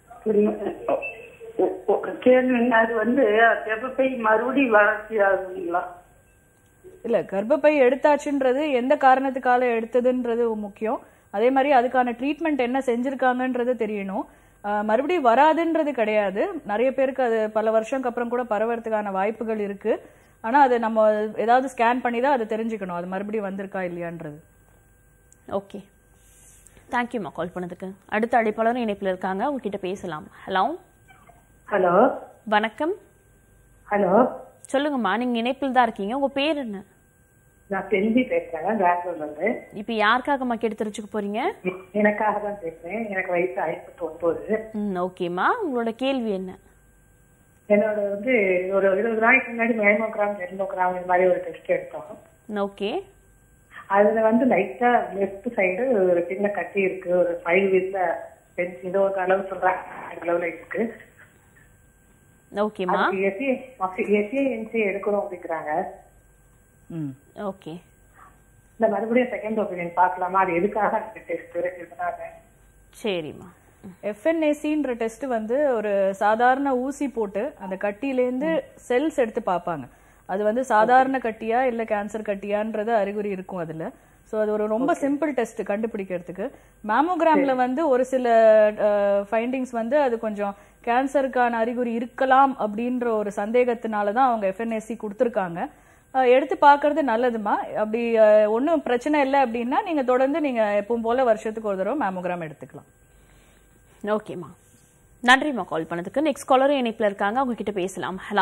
அது வந்து கர்ப்பப்பை மறுபடியும் வளர்ச்சி ஆகுங்களா? இல்ல கர்ப்பப்பை எடுத்தாச்சுன்றது எந்த காரணத்துக்காக எடுத்ததுன்றது முக்கியம். அதே மாதிரி அதுக்கான ட்ரீட்மெண்ட் என்ன செஞ்சிருக்காங்கன்றது தெரியணும். மறுபடியும் வராதுன்றது கிடையாது. நிறைய பேருக்கு அது பல வருஷத்துக்கு அப்புறம் கூட பரவறதுக்கான வாய்ப்புகள் இருக்கு. ஆனா அது நம்ம ஏதாவது ஸ்கேன் பண்ணி தான் அதை தெரிஞ்சுக்கணும், அது மறுபடியும் வந்திருக்கா இல்லையான்றது. ஓகே, தேங்க்யூம்மா கால் பண்ணதுக்கு. அடுத்த அழைப்பாளர் இணைப்பில் இருக்காங்க, உங்ககிட்ட பேசலாம். ஹலோ ஹலோ வணக்கம். ஹலோ சொல்லுங்கம்மா, நீங்க இணைப்பில் தான் இருக்கீங்க, உங்க பேர் என்ன? நான் செல்வி பேசுறேன், பெங்களூர்ல இருந்து. இப்ப யாருக்காகம்மா கேட்டு தெரிஞ்சுக்க போறீங்க? எனக்காக தான் பேசுறேன். எனக்கு வயசு 59. ஓகேம்மா, உங்களோட கேள்வி என்ன? என்னோட வந்து ஒரு 20 நாளைக்கு முன்னாடி மேமோகிராம் 200 இந்த மாதிரி ஒரு டெஸ்ட் எடுத்தோம். ஓகே. அதுல வந்து லைட்டா லெஃப்ட் சைடு ஒரு சின்ன கட்டி இருக்கு. ஒரு 5 வீக்ல ஏதோ ஒரு அளவு சொல்றாங்க, அளவுல இருக்கு. ஓகேம்மா. எஸ்ஏஎன்சி எடுக்கணும் அப்படிங்கிறாங்க. ஓகே. இந்த மறுபடியும் செகண்ட் ஒப்பீனியன் பார்க்கலாமா? அது எதுக்காக டெஸ்ட் எடுக்கிறாங்க? சரிம்மா. எஃப்என்ஏசின்ற டெஸ்ட் வந்து ஒரு சாதாரண ஊசி போட்டு அந்த கட்டியிலேருந்து செல்ஸ் எடுத்து பார்ப்பாங்க. அது வந்து சாதாரண கட்டியா இல்ல கேன்சர் கட்டியான்றது அறிகுறி இருக்கும் அதுல. ஸோ அது ஒரு ரொம்ப சிம்பிள் டெஸ்ட் கண்டுபிடிக்கிறதுக்கு. மேமோகிராம்ல வந்து ஒரு சில ஃபைண்டிங்ஸ் வந்து அது கொஞ்சம் கேன்சருக்கான அறிகுறி இருக்கலாம் அப்படின்ற ஒரு சந்தேகத்தினால தான் அவங்க எஃப்என்ஏசி கொடுத்துருக்காங்க. எடுத்து பார்க்கறது நல்லதுமா. அப்படி ஒன்றும் பிரச்சனை இல்லை அப்படின்னா நீங்க தொடர்ந்து நீங்க எப்பவும் போல வருஷத்துக்கு ஒரு தடவை மேமோகிராம் எடுத்துக்கலாம். ஓகேம்மா, நன்றிம்மா கால் பண்ணதுக்கு. நெக்ஸ்ட் காலரும் இணைப்பில் இருக்காங்க, அவங்க கிட்ட பேசலாம். Hello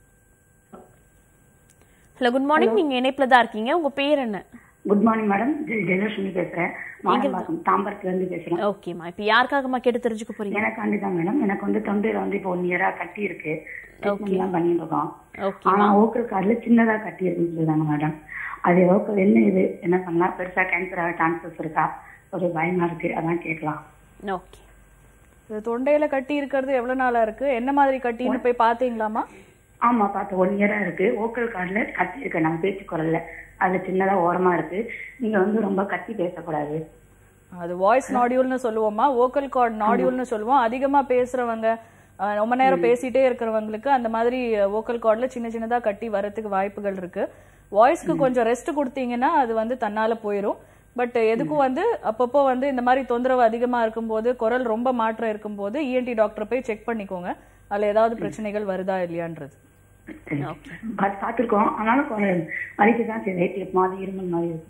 hello good morning. நீங்க இணைப்பில் தான் இருக்கீங்க, உங்க பேர் என்ன? குட் மார்னிங் மேடம், ஜெயலட்சுமி பேசுறேன், தாம்பரத்துல இருந்து பேசுறேன். ஓகேம்மா, இப்ப யாருக்காகமா கேட்டு தெரிஞ்சுக்க போறீங்க? எனக்காண்டிதான் மேடம். எனக்கு வந்து தொண்டையில வந்து இப்போ 1 இயரா கட்டி இருக்கு, பண்ணிட்டு இருக்கோம். ஆனா ஓக்கல் கார்டுல சின்னதா கட்டி இருக்குன்னு சொல்லுவாங்க மேடம். அது ஓக்கல் என்ன இது என்ன பண்ணலாம்? பெருசா கேன்சர் ஆக சான்சஸ் இருக்கா? ஒரு பயமா இருக்கு, அதான் கேட்கலாம். ஓகே. தொண்டையில கட்டி இருக்கிறது எவ்வளவு நாளா இருக்கு? என்ன மாதிரி கட்டின்னு போய் பாத்தீங்களாமா? ஆமா பார்த்தேன், 1 இயரா இருக்கு. ஓக்கல் கார்டுல கட்டி இருக்கு, நம்ம பேச்சு குரல்ல அதுல சின்னதா ஓரமா இருக்கு. நீங்க வந்து ரொம்ப கத்தி பேசக்கூடாது. அது வாய்ஸ் நாடியூல்னு சொல்லுவோமா, வோக்கல் கார்டு நாடியூல்னு சொல்லுவோம். அதிகமா பேசுறவங்க, ரொம்ப நேரம் பேசிட்டே இருக்கிறவங்களுக்கு அந்த மாதிரி வோக்கல் கார்டுல சின்ன சின்னதா கட்டி வரதுக்கு வாய்ப்புகள் இருக்கு. வாய்ஸ்க்கு கொஞ்சம் ரெஸ்ட் கொடுத்தீங்கன்னா அது வந்து தன்னால போயிடும். பட் எதுக்கும் வந்து அப்பப்போ வந்து இந்த மாதிரி தொந்தரவு அதிகமா இருக்கும்போது, குரல் ரொம்ப மாற்றம் இருக்கும்போது இஎன்டி டாக்டர் போய் செக் பண்ணிக்கோங்க, அதுல ஏதாவது பிரச்சனைகள் வருதா இல்லையான்றது. பாத்துருக்கோம், ஆனாலும் வலிக்குதான் மாதிரி இருமல் மாதிரி இருக்கு.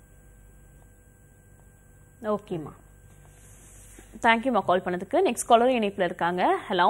ஓகேம்மா, தேங்க்யூம்மா கால் பண்ணதுக்கு. நெக்ஸ்ட் காலர் இணைப்புல இருக்காங்க. ஹலோ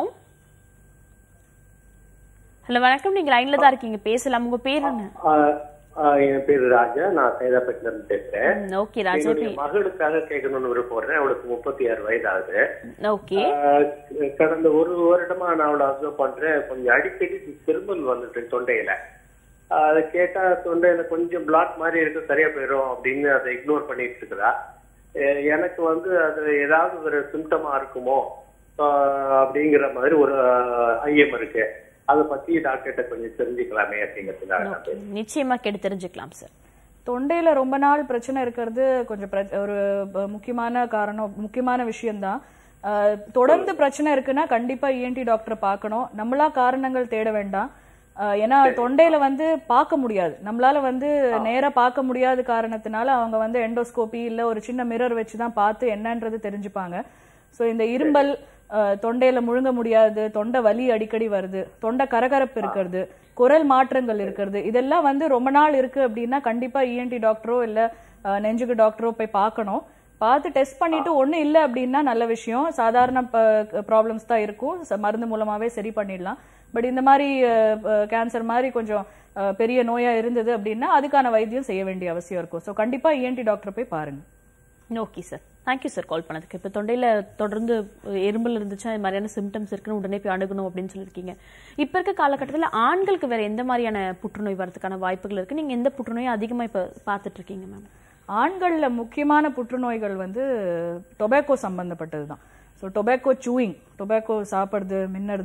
ஹலோ வணக்கம், நீங்க லைன்ல தான் இருக்கீங்க, பேசலாம். உங்க பேர் என்ன? என் பேரு ராஜா, நான் சைதாப்பேட்டில இருந்து பேசுறேன். ஓகே ராஜா, மகளுக்காக கேட்கணும்னு விருப்பப்படுறேன். அவளுக்கு 36 வயது ஆகுது. ஓகே. கடந்த 1 வருடமா நான் அவளை அப்சர்வ் பண்றேன், கொஞ்சம் அடிக்கடி திரும்பல் வந்துட்டு தொண்டையில. அதை கேட்டா தொண்டையில கொஞ்சம் பிளாக் மாதிரி இருக்கு, சரியா போயிடும் அப்படின்னு அதை இக்னோர் பண்ணிட்டு இருக்குதா. எனக்கு வந்து அது ஏதாவது ஒரு சிம்டமா இருக்குமோ அப்படிங்கிற மாதிரி ஒரு ஐயம் இருக்கு. அதை பத்தி டாக்டர்கிட்ட கொஞ்சம் தெரிஞ்சுக்கலாமே அப்படிங்கிறதுக்காக. நிச்சயமா கேட்டு தெரிஞ்சுக்கலாம் சார். தொண்டையில ரொம்ப நாள் பிரச்சனை இருக்கிறது கொஞ்சம் ஒரு முக்கியமான காரணம், முக்கியமான விஷயம்தான். தொடர்ந்து பிரச்சனை இருக்குன்னா கண்டிப்பா இஎன்டி டாக்டரை பார்க்கணும். நம்மளா காரணங்கள் தேட வேண்டாம். ஏன்னா தொண்டையில வந்து பார்க்க முடியாது, நம்மளால வந்து நேரா பார்க்க முடியாத காரணத்தினால அவங்க வந்து எண்டோஸ்கோபி இல்ல ஒரு சின்ன மிரர் வச்சுதான் பார்த்து என்னன்றது தெரிஞ்சுப்பாங்க. சோ இந்த இரும்பல், தொண்டையில முழுங்க முடியாது, தொண்டை வலி அடிக்கடி வருது, தொண்டை கரகரப்பு இருக்கிறது, குரல் மாற்றங்கள் இருக்கிறது, இதெல்லாம் வந்து ரொம்ப நாள் இருக்கு அப்படின்னா கண்டிப்பா இஎன்டி டாக்டரோ இல்ல நெஞ்சுக்கு டாக்டரோ போய் பார்க்கணும். பார்த்து டெஸ்ட் பண்ணிட்டு ஒன்னும் இல்லை அப்படின்னா நல்ல விஷயம். சாதாரண ப்ராப்ளம்ஸ் தான் இருக்கும், மருந்து மூலமாவே சரி பண்ணிடலாம். பட் இந்த மாதிரி கேன்சர் மாதிரி கொஞ்சம் பெரிய நோயா இருந்தது அப்படின்னா அதுக்கான வைத்தியம் செய்ய வேண்டிய அவசியம் இருக்கும். ஸோ கண்டிப்பா இஎன்டி டாக்டர் போய் பாருங்க. Okay sir, thank you sir call பண்ணதுக்கு. இப்போ தொண்டையில தொடர்ந்து எறும்பல் இருந்துச்சா இது மாதிரியான சிம்டம்ஸ் இருக்குன்னு உடனே போய் அணுகணும் அப்படின்னு சொல்லியிருக்கீங்க. இப்போ இருக்க காலகட்டத்தில் ஆண்களுக்கு வேற எந்த மாதிரியான புற்றுநோய் வரதுக்கான வாய்ப்புகள் இருக்கு? நீங்க எந்த புற்றுநோயை அதிகமா இப்போ பார்த்துட்டு இருக்கீங்க மேம்? ஆண்கள்ல முக்கியமான புற்றுநோய்கள் வந்து டொபாக்கோ சம்பந்தப்பட்டது தான். ஸோ டொபாக்கோ சூயிங், டொபாக்கோ சாப்பிடுறது, மின்னுறது,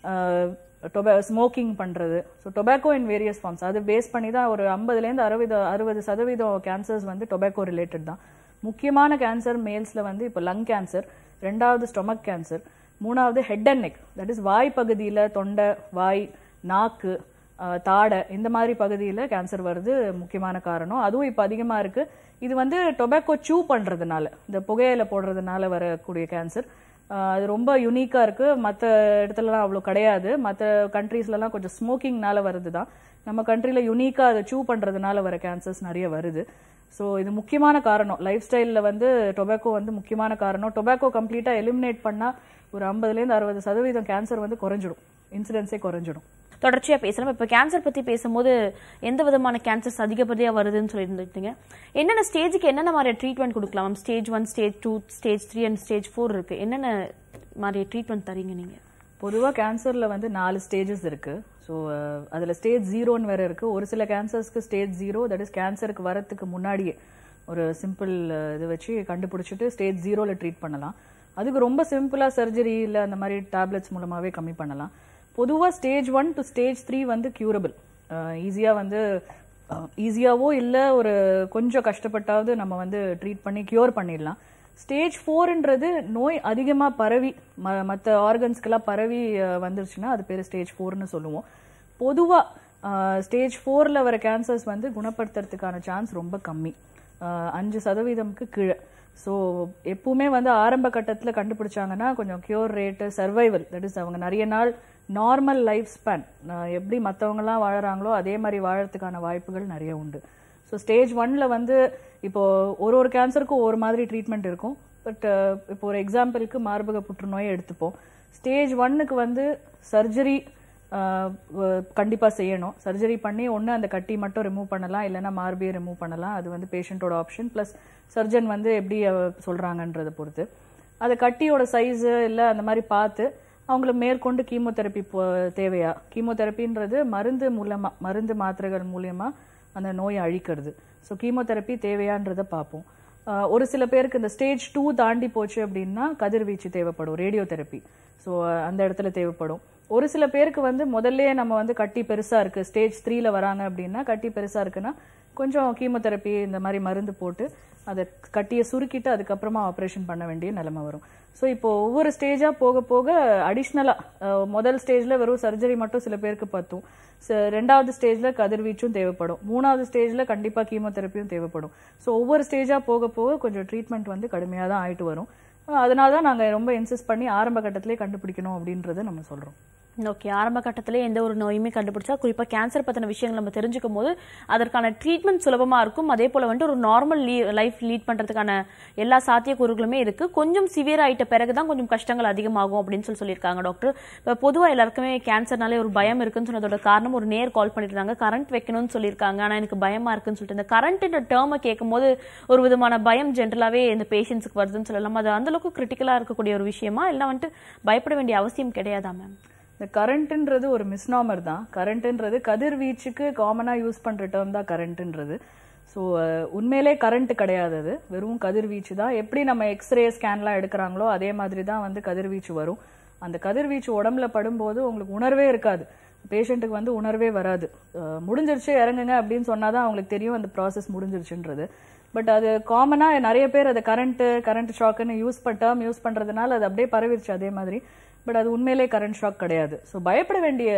ஸ்மோக்கிங் பண்றது. So tobacco in various forms அது பேஸ் பண்ணி தான் ஒரு 50லேருந்து 60% கேன்சர்ஸ் வந்து டொபாக்கோ ரிலேட்டட் தான். முக்கியமான கேன்சர் மேல்ஸ்ல வந்து இப்போ லங் கேன்சர், 2வது ஸ்டொமக் கேன்சர், 3வது head and neck, that is வாய் பகுதியில் தொண்டை, வாய், நாக்கு, தாடை இந்த மாதிரி பகுதியில் கேன்சர் வருது முக்கியமான காரணம். அதுவும் இப்போ அதிகமாக இருக்கு. இது வந்து டொபாக்கோ சூ பண்றதுனால, இந்த புகையில போடுறதுனால வரக்கூடிய கேன்சர். அது ரொம்ப யூனிக்கா இருக்கு. மற்ற இடத்துலலாம் அவ்வளோ கிடையாது. மற்ற கண்ட்ரீஸ்லாம் கொஞ்சம் ஸ்மோக்கிங்னால வருது தான். நம்ம கண்ட்ரியில் யூனிக்கா அதை சூ பண்றதுனால வர கேன்சர்ஸ் நிறைய வருது. ஸோ இது முக்கியமான காரணம். லைஃப் ஸ்டைலில் வந்து டொபாக்கோ வந்து முக்கியமான காரணம். டொபாக்கோ கம்ப்ளீட்டா எலிமினேட் பண்ணா ஒரு 50லேருந்து 60% கேன்சர் வந்து குறைஞ்சிடும், இன்சிடென்ஸே குறைஞ்சிடும். தொடர்ச்சியா பேசலாம். இப்ப கேன்சர் பத்தி பேசும்போது எந்த விதமான கேன்சர்ஸ் அதிகப்படியா வருதுன்னு சொல்லியிருந்தீங்க. என்னென்ன ஸ்டேஜுக்கு என்னென்ன மாதிரி ட்ரீட்மெண்ட் கொடுக்கலாம்? Stage 1, stage 2, stage 3 and stage 4 இருக்கு. என்னென்ன மாதிரி ட்ரீட்மெண்ட் தரீங்க நீங்க? பொதுவாக கேன்சர்ல வந்து 4 ஸ்டேஜஸ் இருக்கு. ஸோ அதில் ஸ்டேஜ் 0ன்னு வேற இருக்கு. ஒரு சில கேன்சர்ஸ்க்கு ஸ்டேஜ் 0, தட் இஸ் கேன்சருக்கு வரத்துக்கு முன்னாடியே ஒரு சிம்பிள் இது வச்சு கண்டுபிடிச்சிட்டு ஸ்டேஜ் 0ல ட்ரீட் பண்ணலாம். அதுக்கு ரொம்ப சிம்பிளா சர்ஜரி இல்லை அந்த மாதிரி டேப்லெட்ஸ் மூலமாவே கம்மி பண்ணலாம். பொதுவாக ஸ்டேஜ் 1 to ஸ்டேஜ் 3 வந்து கியூரபிள். ஈஸியாக வந்து ஈஸியாவோ இல்லை ஒரு கொஞ்சம் கஷ்டப்பட்டாவது நம்ம வந்து ட்ரீட் பண்ணி கியூர் பண்ணிடலாம். ஸ்டேஜ் 4ன்றது நோய் அதிகமாக பரவி மற்ற ஆர்கன்ஸ்க்கெல்லாம் பரவி வந்துருச்சுன்னா அது பேர் ஸ்டேஜ் 4ன்னு சொல்லுவோம். பொதுவாக ஸ்டேஜ் 4ல் வர கேன்சர்ஸ் வந்து குணப்படுத்துறதுக்கான சான்ஸ் ரொம்ப கம்மி, 5% கீழே. ஸோ எப்பவுமே வந்து ஆரம்ப கட்டத்தில் கண்டுபிடிச்சாங்கன்னா கொஞ்சம் cure rate, survival, that is அவங்க நிறைய நாள் நார்மல் லைஃப் ஸ்பேன் எப்படி மற்றவங்கலாம் வாழறாங்களோ அதே மாதிரி வாழறதுக்கான வாய்ப்புகள் நிறைய உண்டு. ஸோ ஸ்டேஜ் 1ல வந்து இப்போ ஒரு கேன்சருக்கும் ஒரு மாதிரி ட்ரீட்மெண்ட் இருக்கும். பட் இப்போ ஒரு எக்ஸாம்பிளுக்கு மார்பக புற்றுநோயை எடுத்துப்போம். ஸ்டேஜ் 1க்கு வந்து சர்ஜரி கண்டிப்பாக செய்யணும். சர்ஜரி பண்ணி ஒன்று அந்த கட்டி மட்டும் ரிமூவ் பண்ணலாம், இல்லைன்னா மார்பியை ரிமூவ் பண்ணலாம். அது வந்து பேஷண்ட்டோட ஆப்ஷன், ப்ளஸ் சர்ஜன் வந்து எப்படி சொல்கிறாங்கன்றதை பொறுத்து. அது கட்டியோட சைஸு இல்லை அந்த மாதிரி பார்த்து அவங்கள மேற்கொண்டு கீமோதெரப்பி தேவையா. கீமோதெரப்பின்றது மருந்து மாத்திரைகள் மூலியமாக அந்த நோயை அழிக்கிறது. ஸோ கீமோதெரப்பி தேவையான்றதை பார்ப்போம். ஒரு சில பேருக்கு இந்த ஸ்டேஜ் 2 தாண்டி போச்சு அப்படின்னா கதிர்வீச்சு தேவைப்படும், ரேடியோ தெரப்பி. ஸோ அந்த இடத்துல தேவைப்படும். ஒரு சில பேருக்கு வந்து முதல்ல நம்ம வந்து கட்டி பெருசாக இருக்குது, ஸ்டேஜ் 3ல வராங்க அப்படின்னா கட்டி பெருசாக இருக்குன்னா கொஞ்சம் கீமோதெரப்பி இந்த மாதிரி மருந்து போட்டு அதை கட்டியை சுருக்கிட்டு அதுக்கப்புறமா ஆப்ரேஷன் பண்ண வேண்டிய நிலைமை வரும். ஸோ இப்போ ஒவ்வொரு ஸ்டேஜாக போக போக அடிஷ்னலாக முதல் ஸ்டேஜில் வெறும் சர்ஜரி மட்டும் சில பேருக்கு பத்தும், 2வது ஸ்டேஜில் கதிர்வீச்சும் தேவைப்படும், 3வது ஸ்டேஜில் கண்டிப்பாக கீமோதெரப்பியும் தேவைப்படும். ஸோ ஒவ்வொரு ஸ்டேஜாக போக போக கொஞ்சம் ட்ரீட்மெண்ட் வந்து கடுமையாக தான் ஆயிட்டு வரும். அதனால தான் நாங்கள் ரொம்ப இன்சிஸ்ட் பண்ணி ஆரம்ப கட்டத்திலே கண்டுபிடிக்கணும் அப்படின்றத நம்ம சொல்கிறோம். ஓகே, ஆரம்ப கட்டத்திலே எந்த ஒரு நோயுமே கண்டுபிடிச்சா குறிப்பாக கேன்சர் பற்றின விஷயங்கள் நம்ம தெரிஞ்சுக்கும் போது அதற்கான ட்ரீட்மெண்ட் சுலபமாக இருக்கும். அதே போல் வந்துட்டு ஒரு நார்மல் லைஃப் லீட் பண்ணுறதுக்கான எல்லா சாத்தியக்கூறுகளுமே இருக்குது. கொஞ்சம் சிவியர் ஆகிட்ட பிறகு தான் கொஞ்சம் கஷ்டங்கள் அதிகமாகும் அப்படின்னு சொல்லியிருக்காங்க டாக்டர். இப்போ பொதுவாக எல்லாருக்குமே கேன்சர்னாலே ஒரு பயம் இருக்குன்னு சொன்னதோட காரணம், ஒரு நேர் கால் பண்ணிருக்காங்க, கரண்ட் வைக்கணும்னு சொல்லியிருக்காங்க, ஆனால் எனக்கு பயமாக இருக்குன்னு சொல்லிட்டு இந்த கரண்ட்ன்ற டேர்மை கேட்கும் போது ஒரு விதமான பயம் ஜென்ரலாகவே இந்த பேஷண்ட்ஸுக்கு வருதுன்னு சொல்லலாம். அது அந்தளவுக்கு கிரிட்டிக்கலாக இருக்கக்கூடிய ஒரு விஷயமா இல்லை வந்துட்டு பயப்பட வேண்டிய அவசியம் கிடையாதா மேம்? இந்த கரண்ட்ன்றது ஒரு மிஸ்நாமர் தான். கரண்ட்ன்றது கதிர்வீச்சுக்கு காமனாக யூஸ் பண்ணுற டேர்ம் தான் கரண்ட்ன்றது. ஸோ உண்மையிலே கரண்ட் கிடையாது, அது வெறும் கதிர்வீச்சு தான். எப்படி நம்ம எக்ஸ்ரே ஸ்கேன்லாம் எடுக்கிறாங்களோ அதே மாதிரி தான் வந்து கதிர்வீச்சு வரும். அந்த கதிர்வீச்சு உடம்புல படும்போது உங்களுக்கு உணர்வே இருக்காது, பேஷண்ட்டுக்கு வந்து உணர்வே வராது. முடிஞ்சிருச்சு இறங்குங்க அப்படின்னு சொன்னாதான் அவங்களுக்கு தெரியும் அந்த ப்ராசஸ் முடிஞ்சிருச்சுன்றது. பட் அது காமனாக நிறைய பேர் அதை கரண்ட் ஷாக்குன்னு யூஸ் பண்ணுறதுனால அது அப்படியே பரவிருச்சு அதே மாதிரி. பட் அது உண்மையிலே கரண்ட் ஷாக் கிடையாது. ஸோ பயப்பட வேண்டிய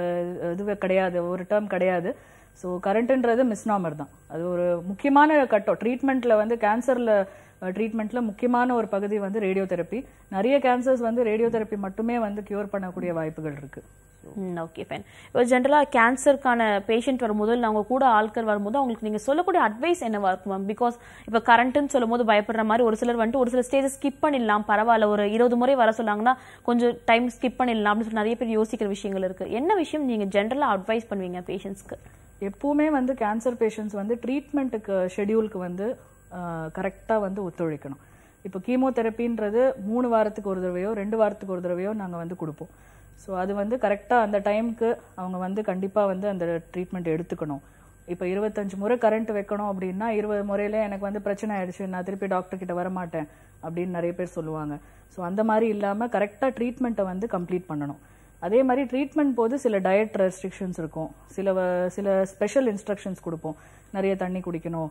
இது கிடையாது, ஒரு டேர்ம் கிடையாது. ஸோ கரண்ட்ன்றது மிஸ்நாமர் தான். அது ஒரு முக்கியமான கட்டம் ட்ரீட்மெண்ட்டில் வந்து கேன்சரில் ட்ரீட்மெண்ட்டில் முக்கியமான ஒரு பகுதி வந்து ரேடியோ தெரப்பி. நிறைய கேன்சர்ஸ் வந்து ரேடியோ தெரப்பி மட்டுமே வந்து கியூர் பண்ணக்கூடிய வாய்ப்புகள் இருக்குது. Okay fine. இப்போ ஜென்ரலாக கேன்சருக்கான பேஷண்ட் வரும்போது இல்லை அவங்க கூட ஆட்கள் வரும்போது அவங்களுக்கு நீங்கள் சொல்லக்கூடிய அட்வைஸ் என்னவா இருக்கும் மேம்? பிகாஸ் இப்போ கரண்ட்டுன்னு சொல்லும் போது பயப்படுற மாதிரி ஒரு சிலர் வந்துட்டு ஒரு சில ஸ்டேஜஸ் ஸ்கிப் பண்ணிடலாம், பரவாயில்ல ஒரு 20 முறை வர சொன்னாங்கன்னா கொஞ்சம் டைம் ஸ்கிப் பண்ணிடலாம் அப்படின்னு சொல்லி நிறைய பேர் யோசிக்கிற விஷயங்கள் இருக்குது. என்ன விஷயம் நீங்கள் ஜென்ரலாக அட்வைஸ் பண்ணுவீங்க பேஷண்ட்ஸ்க்கு? எப்பவுமே வந்து கேன்சர் பேஷண்ட்ஸ் வந்து ட்ரீட்மெண்ட்டுக்கு ஷெடியூலுக்கு வந்து கரெக்டாக வந்து ஒத்துழைக்கணும். இப்போ கீமோதெரப்பின்றது 3 வாரத்துக்கு ஒரு தடவையோ 2 வாரத்துக்கு ஒரு தடவையோ நாங்கள் வந்து கொடுப்போம். ஸோ அது வந்து கரெக்டாக அந்த டைமுக்கு அவங்க வந்து கண்டிப்பாக வந்து அந்த ட்ரீட்மெண்ட் எடுத்துக்கணும். இப்போ 25 முறை கரண்ட் வைக்கணும் அப்படின்னா 20 முறையில எனக்கு வந்து பிரச்சனை ஆயிடுச்சு, நான் திருப்பி டாக்டர் கிட்ட வரமாட்டேன் அப்படின்னு நிறைய பேர் சொல்லுவாங்க. ஸோ அந்த மாதிரி இல்லாமல் கரெக்டாக ட்ரீட்மெண்ட்டை வந்து கம்ப்ளீட் பண்ணணும். அதே மாதிரி ட்ரீட்மெண்ட் போது சில டயட் ரெஸ்ட்ரிக்ஷன்ஸ் இருக்கும், சில ஸ்பெஷல் இன்ஸ்ட்ரக்ஷன்ஸ் கொடுப்போம். நிறைய தண்ணி குடிக்கணும்,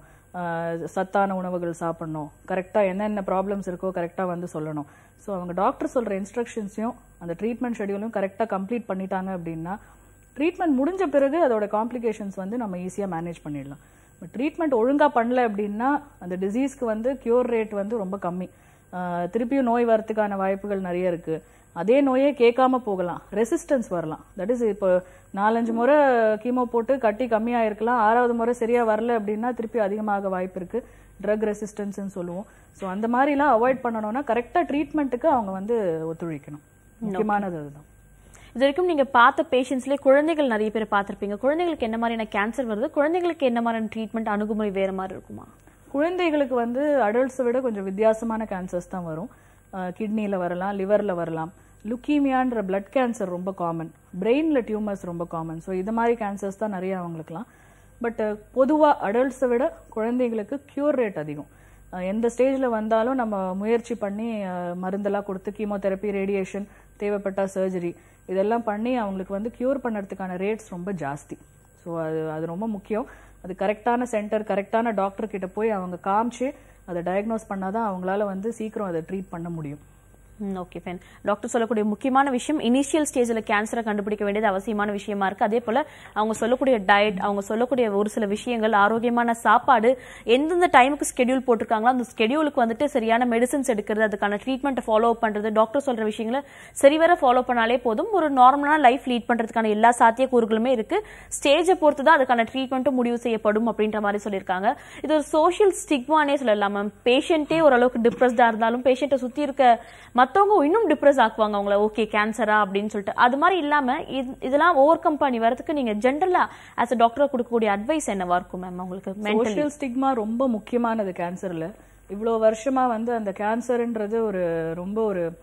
சத்தான உணவுகள் சாப்பிடணும், கரெக்டாக என்னென்ன ப்ராப்ளம்ஸ் இருக்கோ கரெக்டாக வந்து சொல்லணும். ஸோ அவங்க டாக்டர் சொல்கிற இன்ஸ்ட்ரக்ஷன்ஸையும் அந்த ட்ரீட்மெண்ட் ஷெடியூலும் கரெக்டாக கம்ப்ளீட் பண்ணிட்டாங்க அப்படின்னா ட்ரீட்மெண்ட் முடிஞ்ச பிறகு அதோட காம்ப்ளிகேஷன்ஸ் வந்து நம்ம ஈஸியாக மேனேஜ் பண்ணிடலாம். பட் ட்ரீட்மெண்ட் ஒழுங்காக பண்ணல அப்படின்னா அந்த டிசீஸ்க்கு வந்து கியூர் ரேட் வந்து ரொம்ப கம்மி. திருப்பியும் நோய் வரத்துக்கான வாய்ப்புகள் நிறைய இருக்குது. அதே நோயே கேட்காம போகலாம், ரெசிஸ்டன்ஸ் வரலாம். தட் இஸ் இப்போ 4-5 முறை கீமோ போட்டு கட்டி கம்மியாக இருக்கலாம், 6வது முறை சரியாக வரல அப்படின்னா திருப்பி அதிகமாக வாய்ப்பு இருக்குது. ட்ரக் ரெசிஸ்டன்ஸ்ன்னு சொல்லுவோம். ஸோ அந்த மாதிரிலாம் அவாய்ட் பண்ணணும்னா கரெக்டாக ட்ரீட்மெண்ட்டுக்கு அவங்க வந்து ஒத்துழைக்கணும். முக்கியமானது அதுதான். இது வரைக்கும் நீங்க பார்த்த பேஷண்ட்ஸ்லேயே குழந்தைகள் நிறைய பேர் பார்த்துருப்பீங்க. குழந்தைகளுக்கு என்ன மாதிரியான கேன்சர் வருது, குழந்தைகளுக்கு என்ன மாதிரியான ட்ரீட்மெண்ட் அணுகுமுறை வேற மாதிரி இருக்குமா? குழந்தைகளுக்கு வந்து அடல்ட்ஸை விட கொஞ்சம் வித்தியாசமான கேன்சர்ஸ் தான் வரும். கிட்னியில் வரலாம், லிவரில் வரலாம். லுக்கீமியான்ற பிளட் கேன்சர் ரொம்ப காமன், பிரெயினில் டியூமர்ஸ் ரொம்ப காமன். ஸோ இது மாதிரி கேன்சர்ஸ் தான் நிறைய அவங்களுக்குலாம். பட் பொதுவாக அடல்ட்ஸை விட குழந்தைங்களுக்கு க்யூர் ரேட் அதிகம். எந்த ஸ்டேஜில் வந்தாலும் நம்ம முயற்சி பண்ணி மருந்தெல்லாம் கொடுத்து கீமோதெரப்பி, ரேடியேஷன், தேவைப்பட்ட சர்ஜரி இதெல்லாம் பண்ணி அவங்களுக்கு வந்து க்யூர் பண்ணுறதுக்கான ரேட்ஸ் ரொம்ப ஜாஸ்தி. ஸோ அது ரொம்ப முக்கியம். அது கரெக்டான சென்டர், கரெக்டான டாக்டர் கிட்ட போய் அவங்க காமிச்சு அதை டயக்னோஸ் பண்ணாதான் அவங்களால வந்து சீக்கிரம் அதை ட்ரீட் பண்ண முடியும். Okay fine. டாக்டர் சொல்லக்கூடிய முக்கியமான விஷயம், இனிஷியல் ஸ்டேஜில் கேன்சரை கண்டுபிடிக்க வேண்டியது அவசியமான விஷயமா இருக்கு. அதே போல அவங்க சொல்லக்கூடிய டயட், அவங்க சொல்லக்கூடிய ஒரு சில விஷயங்கள், ஆரோக்கியமான சாப்பாடு, எந்தெந்த டைமுக்கு ஸ்கெடியூல் போட்டிருக்காங்களோ அந்த ஸ்கெடியூலுக்கு வந்துட்டு சரியான மெடிசன்ஸ் எடுக்கிறது, அதுக்கான ட்ரீட்மெண்ட்டை ஃபாலோ பண்றது, டாக்டர் சொல்ற விஷயங்களை சரிவர ஃபாலோ பண்ணாலே போதும். ஒரு நார்மலான லைஃப் லீட் பண்றதுக்கான எல்லா சாத்திய கூறுகளுமே இருக்கு. ஸ்டேஜை பொறுத்து தான் அதுக்கான ட்ரீட்மெண்ட்டும் முடிவு செய்யப்படும் அப்படின்ற மாதிரி சொல்லியிருக்காங்க. இது ஒரு சோஷியல் ஸ்டிக்மானே சொல்லலாம் மேம். பேஷண்டே ஓரளவுக்கு டிப்ரெஸ்டா இருந்தாலும் பேஷண்ட்டை சுத்தி இருக்க மற்றவங்க இன்னும் டிப்ரெஸ் ஆக்குவாங்க அவங்கள, ஓகே கேன்சரா அப்படின்னு சொல்லிட்டு. அது மாதிரி இல்லாம இதெல்லாம் ஓவர் கம் பண்ணி வரதுக்கு நீங்க ஜென்ரலா ஆஸ் அ டாக்டரா கொடுக்கக்கூடிய அட்வைஸ் என்னவா இருக்கும் மேம் உங்களுக்கு? சோஷியல் ஸ்டிக்மா ரொம்ப முக்கியமானது கேன்சர்ல. இவ்வளோ வருஷமா வந்து அந்த கேன்சர்ன்றது ரொம்ப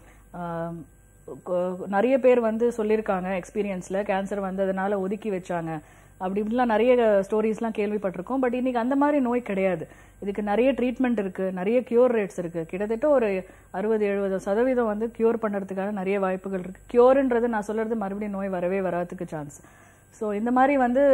நிறைய பேர் வந்து சொல்லியிருக்காங்க எக்ஸ்பீரியன்ஸ்ல, கேன்சர் வந்ததுனால ஒதுக்கி வச்சாங்க அப்படி இப்படிலாம் நிறைய ஸ்டோரிஸ்லாம் கேள்விப்பட்டிருக்கோம். பட் இன்னைக்கு அந்த மாதிரி நோய் கிடையாது. இதுக்கு நிறைய ட்ரீட்மெண்ட் இருக்கு, நிறைய கியூர் ரேட்ஸ் இருக்கு. கிட்டத்தட்ட ஒரு 60-70% வந்து கியூர் பண்ணுறதுக்கான நிறைய வாய்ப்புகள் இருக்கு. கியூர்ன்றது நான் சொல்றது மறுபடியும் நோய் வரவே வராதுக்கு சான்ஸ். ஸோ இந்த மாதிரி வந்து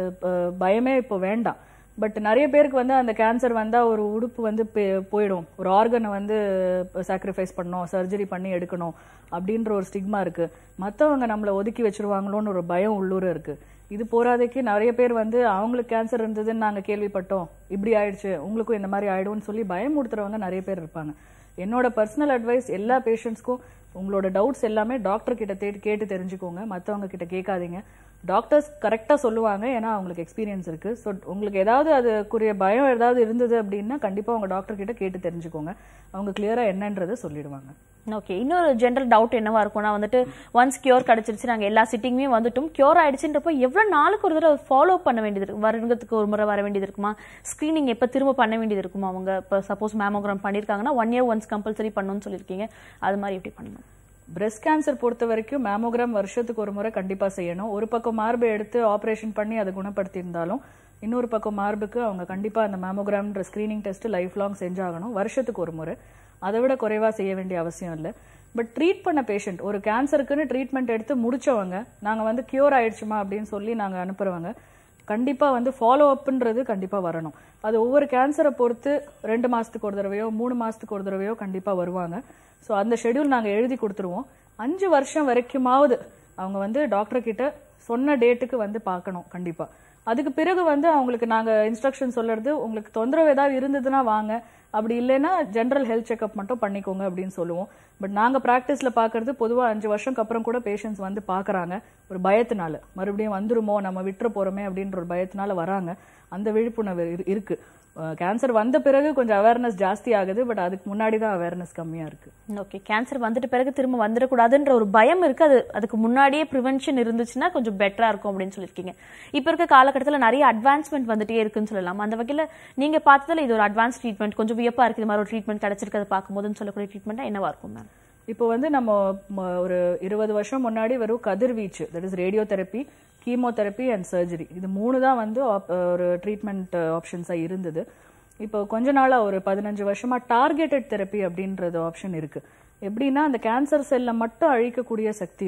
பயமே இப்போ வேண்டாம். பட் நிறைய பேருக்கு வந்து அந்த கேன்சர் வந்தால் ஒரு உறுப்பு வந்து போயிடும், ஒரு ஆர்கனை வந்து சாக்ரிஃபைஸ் பண்ணணும், சர்ஜரி பண்ணி எடுக்கணும் அப்படின்ற ஒரு ஸ்டிக்மா இருக்கு. மற்றவங்க நம்மளை ஒதுக்கி வச்சிருவாங்களோன்னு ஒரு பயம் உள்ளூர் இருக்கு. இது போராதைக்கு நிறைய பேர் வந்து அவங்களுக்கு கேன்சர் இருந்ததுன்னு நாங்கள் கேள்விப்பட்டோம், இப்படி ஆயிடுச்சு, உங்களுக்கும் இந்த மாதிரி ஆயிடும்னு சொல்லி பயமுறுத்துறவங்க நிறைய பேர் இருப்பாங்க. என்னோட பர்சனல் அட்வைஸ் எல்லா பேஷண்ட்ஸ்க்கும், உங்களோட டவுட்ஸ் எல்லாமே டாக்டர் கிட்ட கேட்டு தெரிஞ்சுக்கோங்க, மற்றவங்க கிட்ட கேட்காதீங்க. டாக்டர்ஸ் கரெக்டாக சொல்லுவாங்க, ஏன்னா அவங்களுக்கு எக்ஸ்பீரியன்ஸ் இருக்கு. ஸோ உங்களுக்கு ஏதாவது அதுக்குரிய பயம் ஏதாவது இருந்தது அப்படின்னா கண்டிப்பாக உங்கள் டாக்டர் கிட்ட கேட்டு தெரிஞ்சுக்கோங்க, அவங்க கிளியராக என்னன்றதை சொல்லிடுவாங்க. ஓகே. இன்னொரு ஜென்ரல் டவுட் என்னவா இருக்கும்னா வந்துட்டு ஒன்ஸ் கியூர் கிடைச்சிருச்சு, நாங்கள் எல்லா சிட்டிங்குமே வந்துட்டும், கியூர் ஆயிடுச்சுன்றப்போ எவ்வளோ நாளுக்கு ஒரு தடவை ஃபாலோ பண்ண வேண்டியது இருக்கு? வருடத்துக்கு ஒரு முறை வர வேண்டியது இருக்குமா? ஸ்கிரீனிங் எப்போ திரும்ப பண்ண வேண்டியது இருக்குமா? அவங்க இப்போ சப்போஸ் மேமோகிராம் பண்ணியிருக்காங்கன்னா 1 year ஒன்ஸ் கம்பல்சரி பண்ணணும்னு சொல்லியிருக்கீங்க, அது மாதிரி எப்படி பண்ணணும்? பிரெஸ்ட் கேன்சர் பொறுத்த வரைக்கும் மேமோகிராம் வருஷத்துக்கு ஒரு முறை கண்டிப்பாக செய்யணும். ஒரு பக்கம் மார்பை எடுத்து ஆப்ரேஷன் பண்ணி அதை குணப்படுத்தி இருந்தாலும் இன்னொரு பக்கம் மார்புக்கு அவங்க கண்டிப்பாக அந்த மேமோகிராம்ன்ற ஸ்கிரீனிங் டெஸ்ட் லைஃப் லாங் செஞ்சாகணும், வருஷத்துக்கு ஒரு முறை. அதை விட குறைவாக செய்ய வேண்டிய அவசியம் இல்லை. பட் ட்ரீட் பண்ண பேஷண்ட், ஒரு கேன்சருக்குன்னு ட்ரீட்மெண்ட் எடுத்து முடிச்சவங்க, நாங்கள் வந்து கியூர் ஆயிடுச்சுமா அப்படின்னு சொல்லி நாங்கள் அனுப்புறவங்க கண்டிப்பாக வந்து ஃபாலோ அப்ன்றது கண்டிப்பாக வரணும். அது ஒவ்வொரு கேன்சரை பொறுத்து 2 மாதத்துக்கு ஒரு தடவையோ 3 மாதத்துக்கு ஒரு தடவையோ கண்டிப்பாக வருவாங்க. ஸோ அந்த ஷெடியூல் நாங்கள் எழுதி கொடுத்துருவோம். 5 வருஷம் வரைக்குமாவது அவங்க வந்து டாக்டர் கிட்ட சொன்ன டேட்டுக்கு வந்து பார்க்கணும் கண்டிப்பாக. அதுக்கு பிறகு வந்து அவங்களுக்கு நாங்கள் இன்ஸ்ட்ரக்ஷன் சொல்றது, உங்களுக்கு தொந்தரவு ஏதாவது இருந்ததுன்னா வாங்க, அப்படி இல்லைன்னா ஜென்ரல் ஹெல்த் செக்அப் மட்டும் பண்ணிக்கோங்க அப்படின்னு சொல்லுவோம். பட் நாங்கள் ப்ராக்டிஸில் பார்க்கறது பொதுவாக 5 வருஷம்க்கு அப்புறம் கூட பேஷண்ட்ஸ் வந்து பார்க்குறாங்க. ஒரு பயத்தினால, மறுபடியும் வந்துருமோ நம்ம விட்டுற போகிறோமே அப்படின்ற ஒரு பயத்தினால வராங்க. அந்த விழிப்புணர்வு இருக்கு. கேன்சர் வந்த பிறகு கொஞ்சம் அவேர்னஸ் ஜாஸ்தி ஆகுது, பட் அதுக்கு முன்னாடி தான் அவேர்னஸ் கம்மியாக இருக்கு. ஓகே. கேன்சர் வந்துட்டு பிறகு திரும்ப வந்துடக்கூடாதுன்ற ஒரு பயம் இருக்கு. அதுக்கு முன்னாடியே ப்ரிவென்ஷன் இருந்துச்சுன்னா கொஞ்சம் பெட்டரா இருக்கும் அப்படின்னு சொல்லியிருக்கீங்க. இப்போ இருக்க காலகட்டத்தில் நிறைய அட்வான்ஸ்மெண்ட் வந்துட்டே இருக்குன்னு சொல்லலாம். அந்த வகையில் நீங்க பார்த்ததுல இது ஒரு அட்வான்ஸ் ட்ரீட்மெண்ட், கொஞ்சம் வியப்பா இருக்கு, இது மாதிரி ஒரு ட்ரீட்மெண்ட் கிடைச்சிருக்கிறத பார்க்கும்போதுன்னு சொல்லக்கூடிய ட்ரீட்மெண்ட் என்னவா இருக்கும் மேம்? இப்போ வந்து நம்ம ஒரு 20 வருஷம் முன்னாடி வெறும் கதிர்வீச்சு, that is radio therapy, chemotherapy and surgery, இது 3 தான் வந்து ஒரு ட்ரீட்மெண்ட் ஆப்ஷன்ஸாக இருந்தது. இப்போ கொஞ்ச நாளாக ஒரு 15 வருஷமா டார்கெட்டட் தெரப்பி அப்படின்றது ஆப்ஷன் இருக்கு. எப்படின்னா அந்த கேன்சர் செல்லை மட்டும் அழிக்கக்கூடிய சக்தி இருக்கு.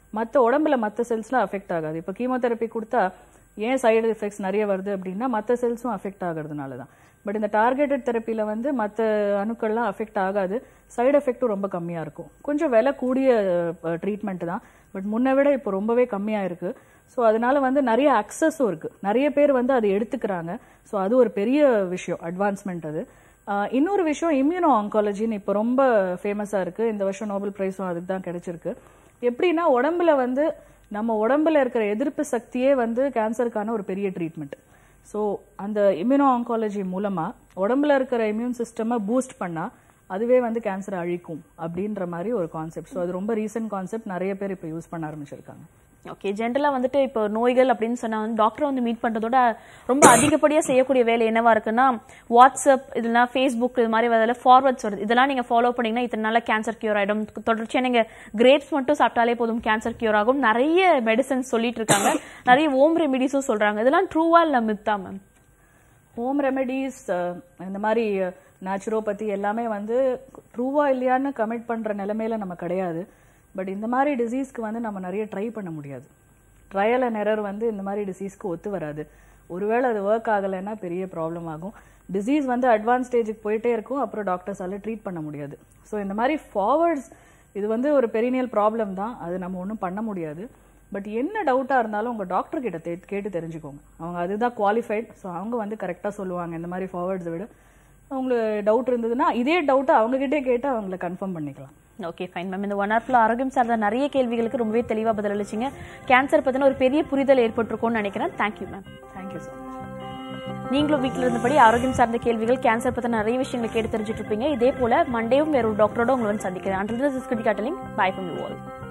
மற்ற உடம்புல மற்ற செல்ஸ்லாம் அஃபெக்ட் ஆகாது. இப்போ கீமோதெரப்பி கொடுத்தா ஏன் சைடு எஃபெக்ட்ஸ் நிறைய வருது அப்படின்னா மற்ற செல்ஸும் அஃபெக்ட் ஆகிறதுனால தான். பட் இந்த டார்கெட்டட் தெரப்பியில் வந்து மற்ற அணுக்கள்லாம் அஃபெக்ட் ஆகாது, சைடு எஃபெக்டும் ரொம்ப கம்மியாக இருக்கும். கொஞ்சம் விலை கூடிய ட்ரீட்மெண்ட் தான், பட் முன்னை விட இப்போ ரொம்பவே கம்மியாக இருக்குது. ஸோ அதனால வந்து நிறைய அக்சஸும் இருக்குது, நிறைய பேர் வந்து அதை எடுத்துக்கிறாங்க. ஸோ அது ஒரு பெரிய விஷயம், அட்வான்ஸ்மெண்ட் அது. இன்னொரு விஷயம் இம்யூனோ ஆங்காலஜின்னு இப்போ ரொம்ப ஃபேமஸாக இருக்குது. இந்த வருஷம் நோபல் ப்ரைஸும் அதுக்கு தான் கிடைச்சிருக்கு. எப்படின்னா உடம்புல வந்து நம்ம உடம்புல இருக்கிற எதிர்ப்பு சக்தியே வந்து கேன்சருக்கான ஒரு பெரிய ட்ரீட்மெண்ட். ஸோ அந்த இம்யூனோ ஆங்காலஜி மூலமாக உடம்புல இருக்கிற இம்யூன் சிஸ்டமை பூஸ்ட் பண்ணால் அதுவே வந்து கேன்சரை அழிக்கும் அப்படின்ற மாதிரி ஒரு கான்செப்ட். ஸோ அது ரொம்ப ரீசன்ட் கான்செப்ட், நிறைய பேர் இப்போ யூஸ் பண்ண ஆரம்பிச்சிருக்காங்க. ஓகே, ஜென்ரலா வந்துட்டு இப்போ நோய்கள் அப்படின்னு சொன்னா வந்து டாக்டரை வந்து மீட் பண்றதோட ரொம்ப அதிகப்படியா செய்யக்கூடிய வேலை என்னவா இருக்குன்னா வாட்ஸ்அப் இல்லைன்னா ஃபேஸ்புக் இது மாதிரி அதில் ஃபார்வர்ட்ஸ் வருது. இதெல்லாம் நீங்க ஃபாலோ பண்ணீங்கன்னா இத்தனை நாள கேன்சர் கியூர் ஆயிடும், தொடர்ச்சியா நீங்க கிரேப்ஸ் மட்டும் சாப்பிட்டாலே போதும் கேன்சர் கியூர் ஆகும், நிறைய மெடிசன்ஸ் சொல்லிட்டு இருக்காங்க, நிறைய ஹோம் ரெமிடிஸும் சொல்றாங்க. இதெல்லாம் ட்ரூவா இல்ல மித்தா மேம்? ஹோம் ரெமெடிஸ் இந்த மாதிரி நேச்சுரோபதி எல்லாமே வந்து ட்ரூவா இல்லையான்னு கமிட் பண்ற நிலைமையில நம்ம கிடையாது. பட் இந்த மாதிரி டிசீஸ்க்கு வந்து நம்ம நிறைய ட்ரை பண்ண முடியாது. ட்ரையல் அண்ட் எரர் வந்து இந்த மாதிரி டிசீஸ்க்கு ஒத்து வராது. ஒருவேளை அது ஒர்க் ஆகலைன்னா பெரிய ப்ராப்ளம் ஆகும். டிசீஸ் வந்து அட்வான்ஸ் ஸ்டேஜுக்கு போயிட்டே இருக்கும், அப்புறம் டாக்டர்ஸால ட்ரீட் பண்ண முடியாது. ஸோ இந்த மாதிரி ஃபார்வர்ட்ஸ் இது வந்து ஒரு பெரினியல் ப்ராப்ளம் தான், அது நம்ம ஒன்றும் பண்ண முடியாது. பட் என்ன டவுட்டாக இருந்தாலும் உங்கள் டாக்டர் கிட்ட கேட்டு தெரிஞ்சுக்கோங்க. அவங்க அதுதான் குவாலிஃபைட். ஸோ அவங்க வந்து கரெக்டாக சொல்லுவாங்க. இந்த மாதிரி ஃபார்வர்ட்ஸை விட உங்களுக்கு டவுட் இருந்ததுன்னா இதே டவுட்டை அவங்ககிட்டே கேட்டு அவங்கள கன்ஃபார்ம் பண்ணிக்கலாம். Okay fine ma'am. இந்த 1 hour ஆரோக்கியம் சார்ந்த நிறைய கேள்விகளுக்கு ரொம்பவே தெளிவாக பதில் அளிச்சிங்க. கேன்சர் பற்றின ஒரு பெரிய புரிதல் ஏற்பட்டிருக்கும்னு நினைக்கிறேன். Thank you ma'am. Thank you so much. நீங்களும் வீட்டில் இருந்தபடி ஆரோக்கியம் சார்ந்த கேள்விகள், கேன்சர் பற்றின நிறைய விஷயங்களை கேட்டு தெரிஞ்சுட்டு இருப்பீங்க. இதே போல மண்டேவும் வேற ஒரு டாக்டரோட உங்களை வந்து சந்திக்கிறேன். Until this is Kiruthika telling bye from you all.